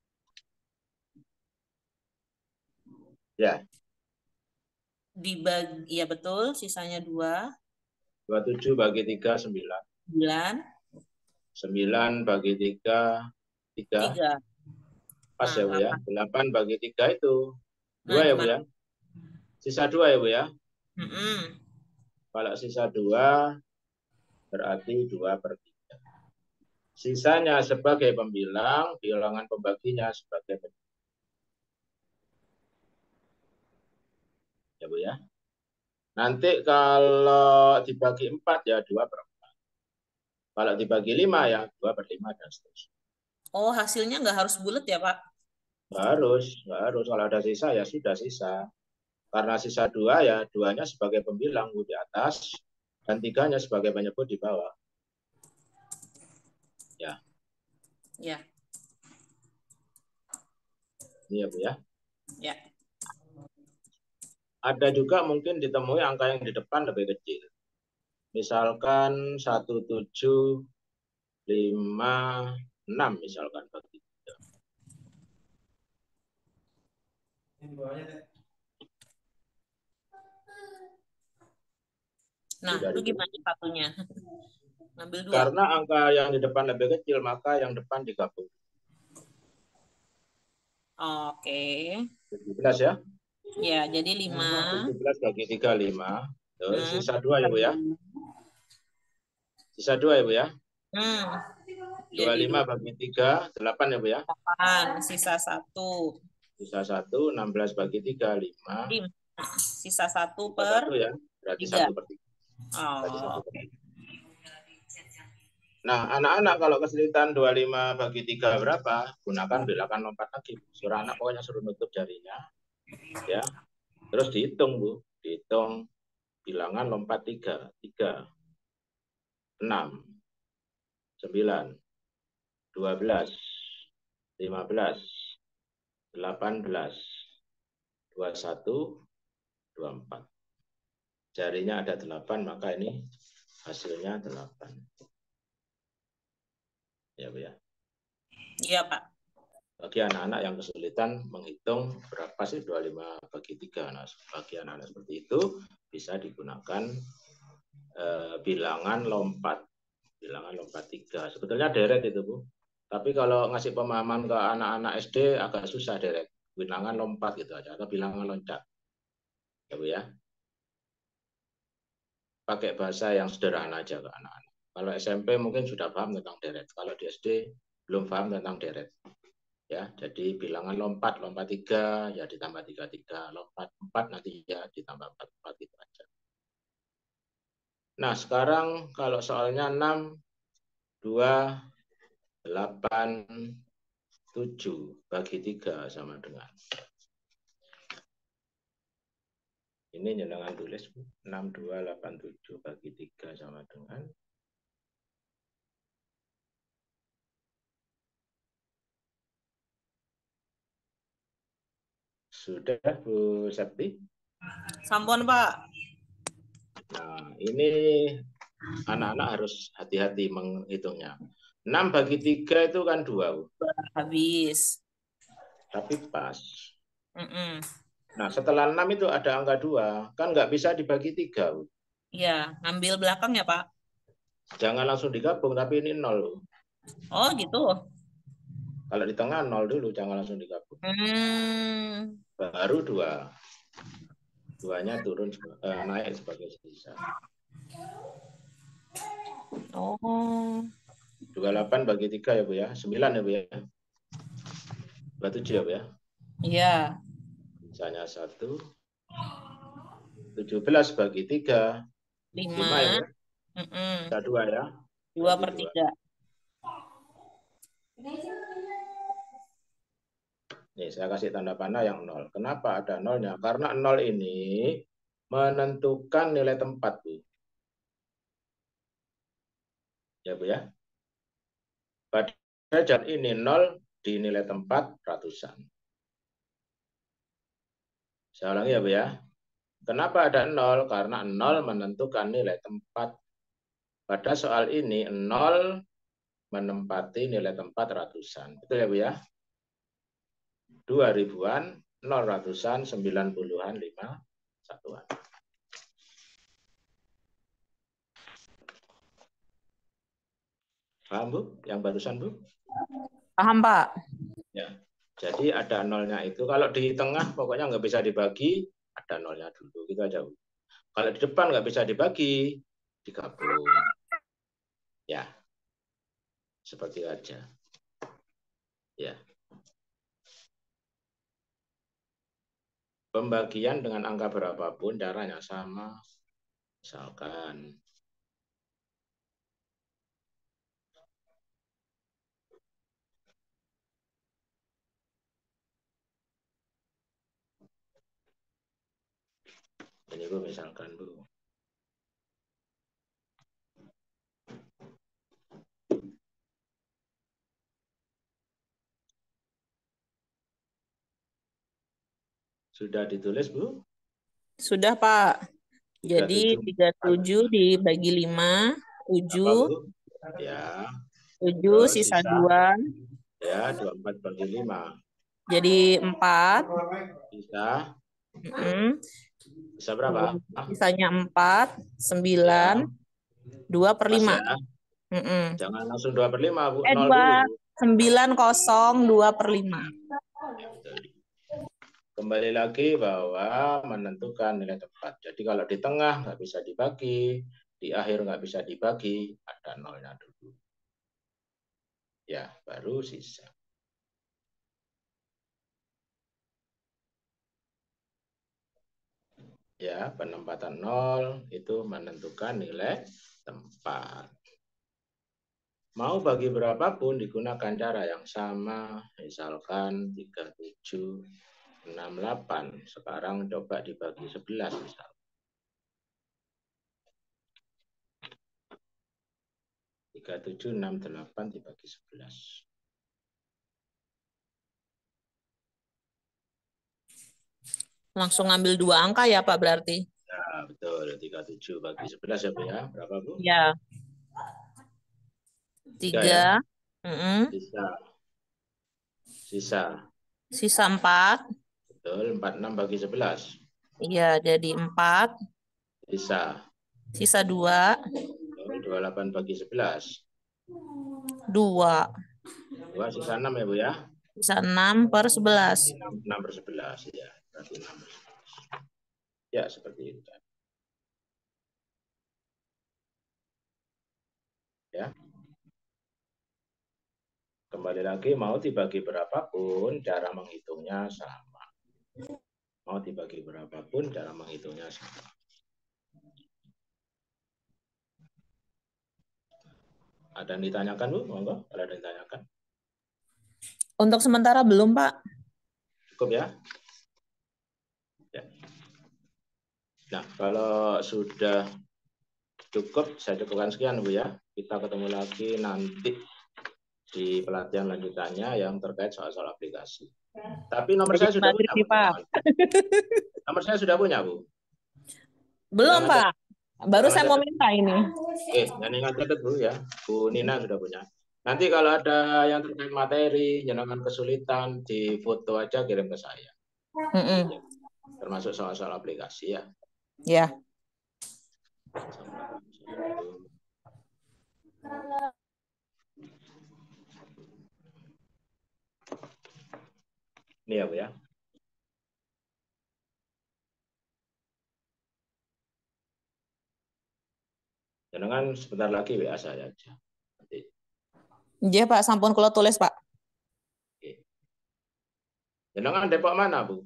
Speaker 1: Ya.
Speaker 2: Dibagi, ya betul, sisanya 2.
Speaker 1: 27 bagi 3, 9.
Speaker 2: 9.
Speaker 1: 9 bagi 3, 3.
Speaker 2: 3.
Speaker 1: Pas ya, Bu ya? 8 bagi 3 itu 2
Speaker 2: Nah,
Speaker 1: ya, Bu ya? Sisa 2 ya, Bu ya? Kalau sisa 2, berarti 2/3. Sisanya sebagai pembilang, bilangan pembaginya sebagai pembilang. Ya, Bu ya? Nanti kalau dibagi 4 ya 2/4. Kalau dibagi 5 ya 2/5 dan seterusnya.
Speaker 2: Oh, hasilnya nggak harus bulat ya, Pak?
Speaker 1: Nggak harus. Kalau ada sisa ya sudah sisa. Karena sisa 2 ya 2-nya sebagai pembilang di atas dan 3-nya sebagai penyebut di bawah. Ya.
Speaker 2: Ya.
Speaker 1: Ini ya Bu ya.
Speaker 2: Ya.
Speaker 1: Ada juga mungkin ditemui angka yang di depan lebih kecil. Misalkan 1756 misalkan bagi 3.
Speaker 2: Nah,
Speaker 1: Sudah
Speaker 2: itu
Speaker 1: ditulis.
Speaker 2: gimana satunya? Ngambil 2.
Speaker 1: Karena angka yang di depan lebih kecil, maka yang depan digabung.
Speaker 2: Oke.
Speaker 1: 17 ya.
Speaker 2: Ya, jadi 5.
Speaker 1: 17 bagi 3, 5. Terus sisa 2 ya, Bu ya.
Speaker 2: Hmm.
Speaker 1: Sisa 2 ya, Bu ya.
Speaker 2: Jadi
Speaker 1: 25 bagi 3, 8 ya, Bu ya.
Speaker 2: 8, sisa 1.
Speaker 1: Sisa 1, 16 bagi 3, 5.
Speaker 2: 5. Sisa 1
Speaker 1: Sisa
Speaker 2: per
Speaker 1: 1 ya. Berarti
Speaker 2: 3.
Speaker 1: 1 per 3. Berarti 1
Speaker 2: Oh,
Speaker 1: per 3. Nah, anak-anak kalau kesulitan 25 bagi 3 berapa? Gunakan bilangan lompat lagi. Suruh anak pokoknya suruh nutup jarinya. Ya. Terus dihitung, Bu. Dihitung bilangan lompat 3. 3, 6, 9, 12, 15, 18, 21, 24. Jarinya ada 8, maka ini hasilnya 8. Ya, Bu ya.
Speaker 2: iya, Pak.
Speaker 1: Bagi anak-anak yang kesulitan menghitung berapa sih 25 bagi 3. Nah, bagi anak-anak seperti itu bisa digunakan bilangan lompat. Bilangan lompat 3. Sebetulnya deret itu, Bu. Tapi kalau ngasih pemahaman ke anak-anak SD agak susah deret. Bilangan lompat gitu aja atau bilangan loncat. Ya, Bu ya. Pakai bahasa yang sederhana aja ke anak-anak. Kalau SMP mungkin sudah paham tentang deret. Kalau di SD belum paham tentang deret. Ya, jadi bilangan lompat 3 ya ditambah 3, lompat 4 nanti ya ditambah 4 gitu aja. Nah, sekarang kalau soalnya 6, 2, 8, 7 bagi 3 sama dengan. Ini jenengan tulis 6, 2, 8, 7 bagi 3 sama dengan. Sudah, Bu Septi?
Speaker 2: Sampun, Pak.
Speaker 1: Nah, ini anak-anak harus hati-hati menghitungnya. 6 bagi 3 itu kan 2, Bu.
Speaker 2: Habis.
Speaker 1: Tapi pas.
Speaker 2: Mm-mm.
Speaker 1: Nah, setelah 6 itu ada angka 2. Kan nggak bisa dibagi 3, Bu.
Speaker 2: Iya, ngambil belakang ya, Pak.
Speaker 1: Jangan langsung digabung, tapi ini 0, Bu.
Speaker 2: Oh, gitu.
Speaker 1: Kalau di tengah 0 dulu, jangan langsung digabung. Baru 2. 2-nya turun, naik sebagai sisa.
Speaker 2: Oh.
Speaker 1: 28 bagi 3 ya, Bu ya. 9 ya, Bu ya. 27 ya, Bu ya.
Speaker 2: Iya.
Speaker 1: Sisanya 1. 17 bagi 3. 5 ya, Bu ya. Sisa 2 ya.
Speaker 2: 2 per 3.
Speaker 1: Nih, saya kasih tanda panah yang 0. Kenapa ada 0-nya? Karena 0 ini menentukan nilai tempat, Bu. Ya, Bu ya. Pada zat ini 0 di nilai tempat ratusan. Saya ulangi ya, Bu ya. Kenapa ada 0? Karena 0 menentukan nilai tempat. Pada soal ini 0 menempati nilai tempat ratusan. Betul ya, Bu ya? 2 ribuan, 0 ratusan, 9 puluhan, 5 satuan. Paham, Bu? Yang barusan, Bu?
Speaker 2: Paham, Pak.
Speaker 1: Ya. Jadi ada 0-nya itu. Kalau di tengah pokoknya nggak bisa dibagi, ada 0-nya dulu. Gitu aja, Bu. Kalau di depan nggak bisa dibagi, digabung. Ya. Seperti aja. Ya. Pembagian dengan angka berapapun caranya sama. Misalkan ini, Bu, misalkan, Bu. Sudah ditulis, Bu?
Speaker 2: Sudah, Pak. Jadi 37 dibagi 5,
Speaker 1: Apa,
Speaker 2: 7.
Speaker 1: Bu? Ya.
Speaker 2: 7 sisa 2.
Speaker 1: Ya, 24 bagi 5.
Speaker 2: Jadi 4.
Speaker 1: Sisa. Bisa berapa?
Speaker 2: Sisanya 4, 9,
Speaker 1: Ya,
Speaker 2: 2/5.
Speaker 1: pas ya. Jangan langsung 2/5, Bu. 0
Speaker 2: 2,
Speaker 1: dulu.
Speaker 2: 9, 0, 2/5.
Speaker 1: Ya, betul. Kembali lagi bahwa menentukan nilai tepat. Jadi kalau di tengah nggak bisa dibagi, di akhir nggak bisa dibagi, ada nolnya dulu. Ya, baru sisa. Ya, penempatan 0 itu menentukan nilai tempat. Mau bagi berapapun digunakan cara yang sama, misalkan 37, 68. Sekarang coba dibagi 11 misal. 37, 68 dibagi 11.
Speaker 2: Langsung ngambil 2 angka ya, Pak, berarti?
Speaker 1: Ya, betul. 37 bagi 11 ya, Bu ya. Berapa, Bu?
Speaker 2: Ya.
Speaker 1: 3 ya.
Speaker 2: 3.
Speaker 1: Sisa
Speaker 2: 4.
Speaker 1: betul, 46 bagi 11.
Speaker 2: Iya, jadi 4.
Speaker 1: Sisa
Speaker 2: 2.
Speaker 1: betul, 28 bagi 11.
Speaker 2: 2.
Speaker 1: 2 sisa 6 ya, Bu ya.
Speaker 2: Sisa 6/11.
Speaker 1: 6/11 ya. Berarti 6/11. Ya, seperti itu. Ya. Kembali lagi, mau dibagi berapapun, cara menghitungnya sama. Mau dibagi berapapun, cara menghitungnya sama. Ada yang ditanyakan, Bu? Monggo, kalau ada yang ditanyakan.
Speaker 2: Untuk sementara belum, Pak.
Speaker 1: Cukup ya? Ya. Nah, kalau sudah cukup, saya cukupkan sekian, Bu ya. Kita ketemu lagi nanti di pelatihan lanjutannya yang terkait soal-soal aplikasi. Tapi nomor saya sudah punya, Bu. Nomor saya sudah punya, Bu.
Speaker 2: Belum, Pak. Baru saya mau
Speaker 1: catat.
Speaker 2: minta ini.
Speaker 1: Oke, yang ingat catat, Bu ya. Bu Nina sudah punya. Nanti kalau ada yang terkait materi, jenengan kesulitan, di foto aja kirim ke saya. Ya, termasuk soal-soal aplikasi ya.
Speaker 2: Ya.
Speaker 1: Ini ya, Bu ya. Jenengan sebentar lagi WA saya aja. Nanti.
Speaker 2: Iya, Pak. Sampun kalau tulis, Pak.
Speaker 1: Oke. Jenengan Depok mana, Bu?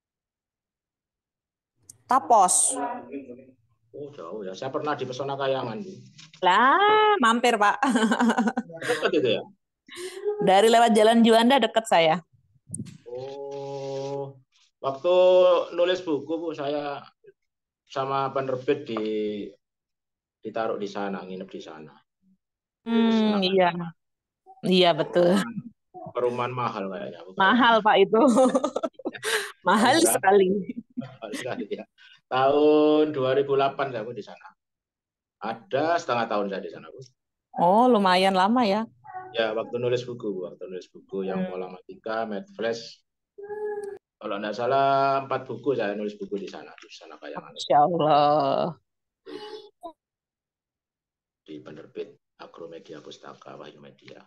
Speaker 2: Tapos.
Speaker 1: Oh, jauh ya. Saya pernah di Pesona Kayangan, Bu.
Speaker 2: Lah, mampir, Pak.
Speaker 1: Dekat itu ya?
Speaker 2: Dari lewat Jalan Juanda dekat saya.
Speaker 1: Oh, waktu nulis buku, Bu, saya sama penerbit ditaruh di sana, nginep di sana.
Speaker 2: Iya. Iya, betul.
Speaker 1: Perumahan mahal kayaknya.
Speaker 2: Mahal, Pak, itu. Mahal sekali.
Speaker 1: Mahal sekali ya. Tahun 2008 saya di sana. Ada setengah tahun saya di sana, Bu.
Speaker 2: Oh, lumayan lama ya.
Speaker 1: Ya, waktu nulis buku yang Pola Matika, Medflash. Kalau nggak salah 4 buku saya nulis buku di sana Kayangan.
Speaker 2: Insya Allah.
Speaker 1: Di penerbit Agromedia Pustaka Wahyu Media.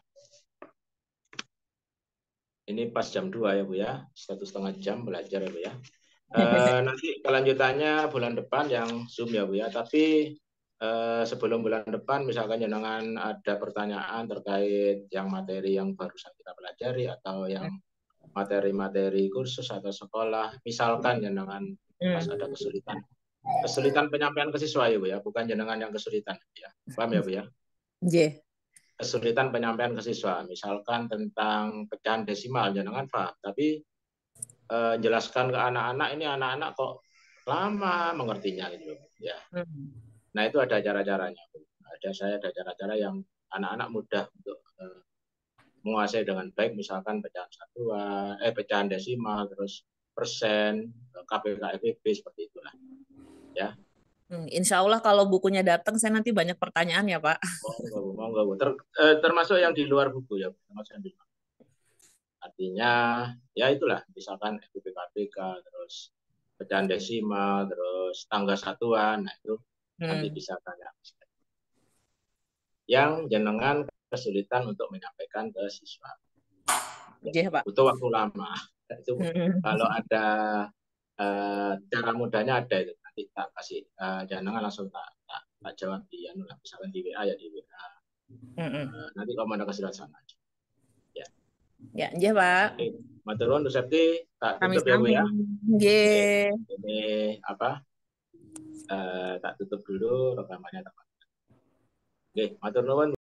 Speaker 1: Ini pas jam 2 ya, Bu ya. 1,5 jam belajar ya, Bu ya. Nanti kelanjutannya bulan depan yang Zoom ya, Bu ya. Tapi sebelum bulan depan misalkan jenengan ada pertanyaan terkait yang materi yang barusan kita pelajari atau yang materi-materi kursus atau sekolah, misalkan jenengan pas ada kesulitan penyampaian ke siswa ya, Bu ya, bukan jenengan yang kesulitan ya. Paham ya, Bu ya?
Speaker 2: Iya.
Speaker 1: Kesulitan penyampaian ke siswa, misalkan tentang pecahan desimal jenengan paham, tapi jelaskan ke anak-anak, ini anak-anak kok lama mengertinya gitu ya. Nah, itu ada cara-caranya. Ada cara-cara yang anak-anak mudah untuk menguasai dengan baik, misalkan pecahan satuan, pecahan desimal, terus persen, KPKFB seperti itulah. Ya.
Speaker 2: Insya Allah kalau bukunya datang, saya nanti banyak pertanyaan ya, Pak.
Speaker 1: Monggo. Termasuk yang di luar buku ya, termasuk yang di luar. Artinya, ya itulah, misalkan FPKPK, terus pecahan desimal, terus tangga satuan, nah itu nanti
Speaker 2: Hmm.
Speaker 1: bisa tanya. Yang jenengan kesulitan untuk menyampaikan ke siswa.
Speaker 2: Iya, Pak.
Speaker 1: Butuh waktu lama. Itu
Speaker 2: Hmm.
Speaker 1: kalau ada cara mudahnya ada itu, nanti tak kasih, jenengan langsung tak jawab di misalkan di WA ya di WA. Nanti kalau ada kesulitan aja. Ya.
Speaker 2: Ya, iya, Pak.
Speaker 1: Oke. Matur nuwun Bu Septi, tak
Speaker 2: Kami
Speaker 1: tutup ya Bu
Speaker 2: sami.
Speaker 1: ya.
Speaker 2: Nggih.
Speaker 1: Ini apa? Tak tutup dulu rekamannya teman. Oke, matur nuwun.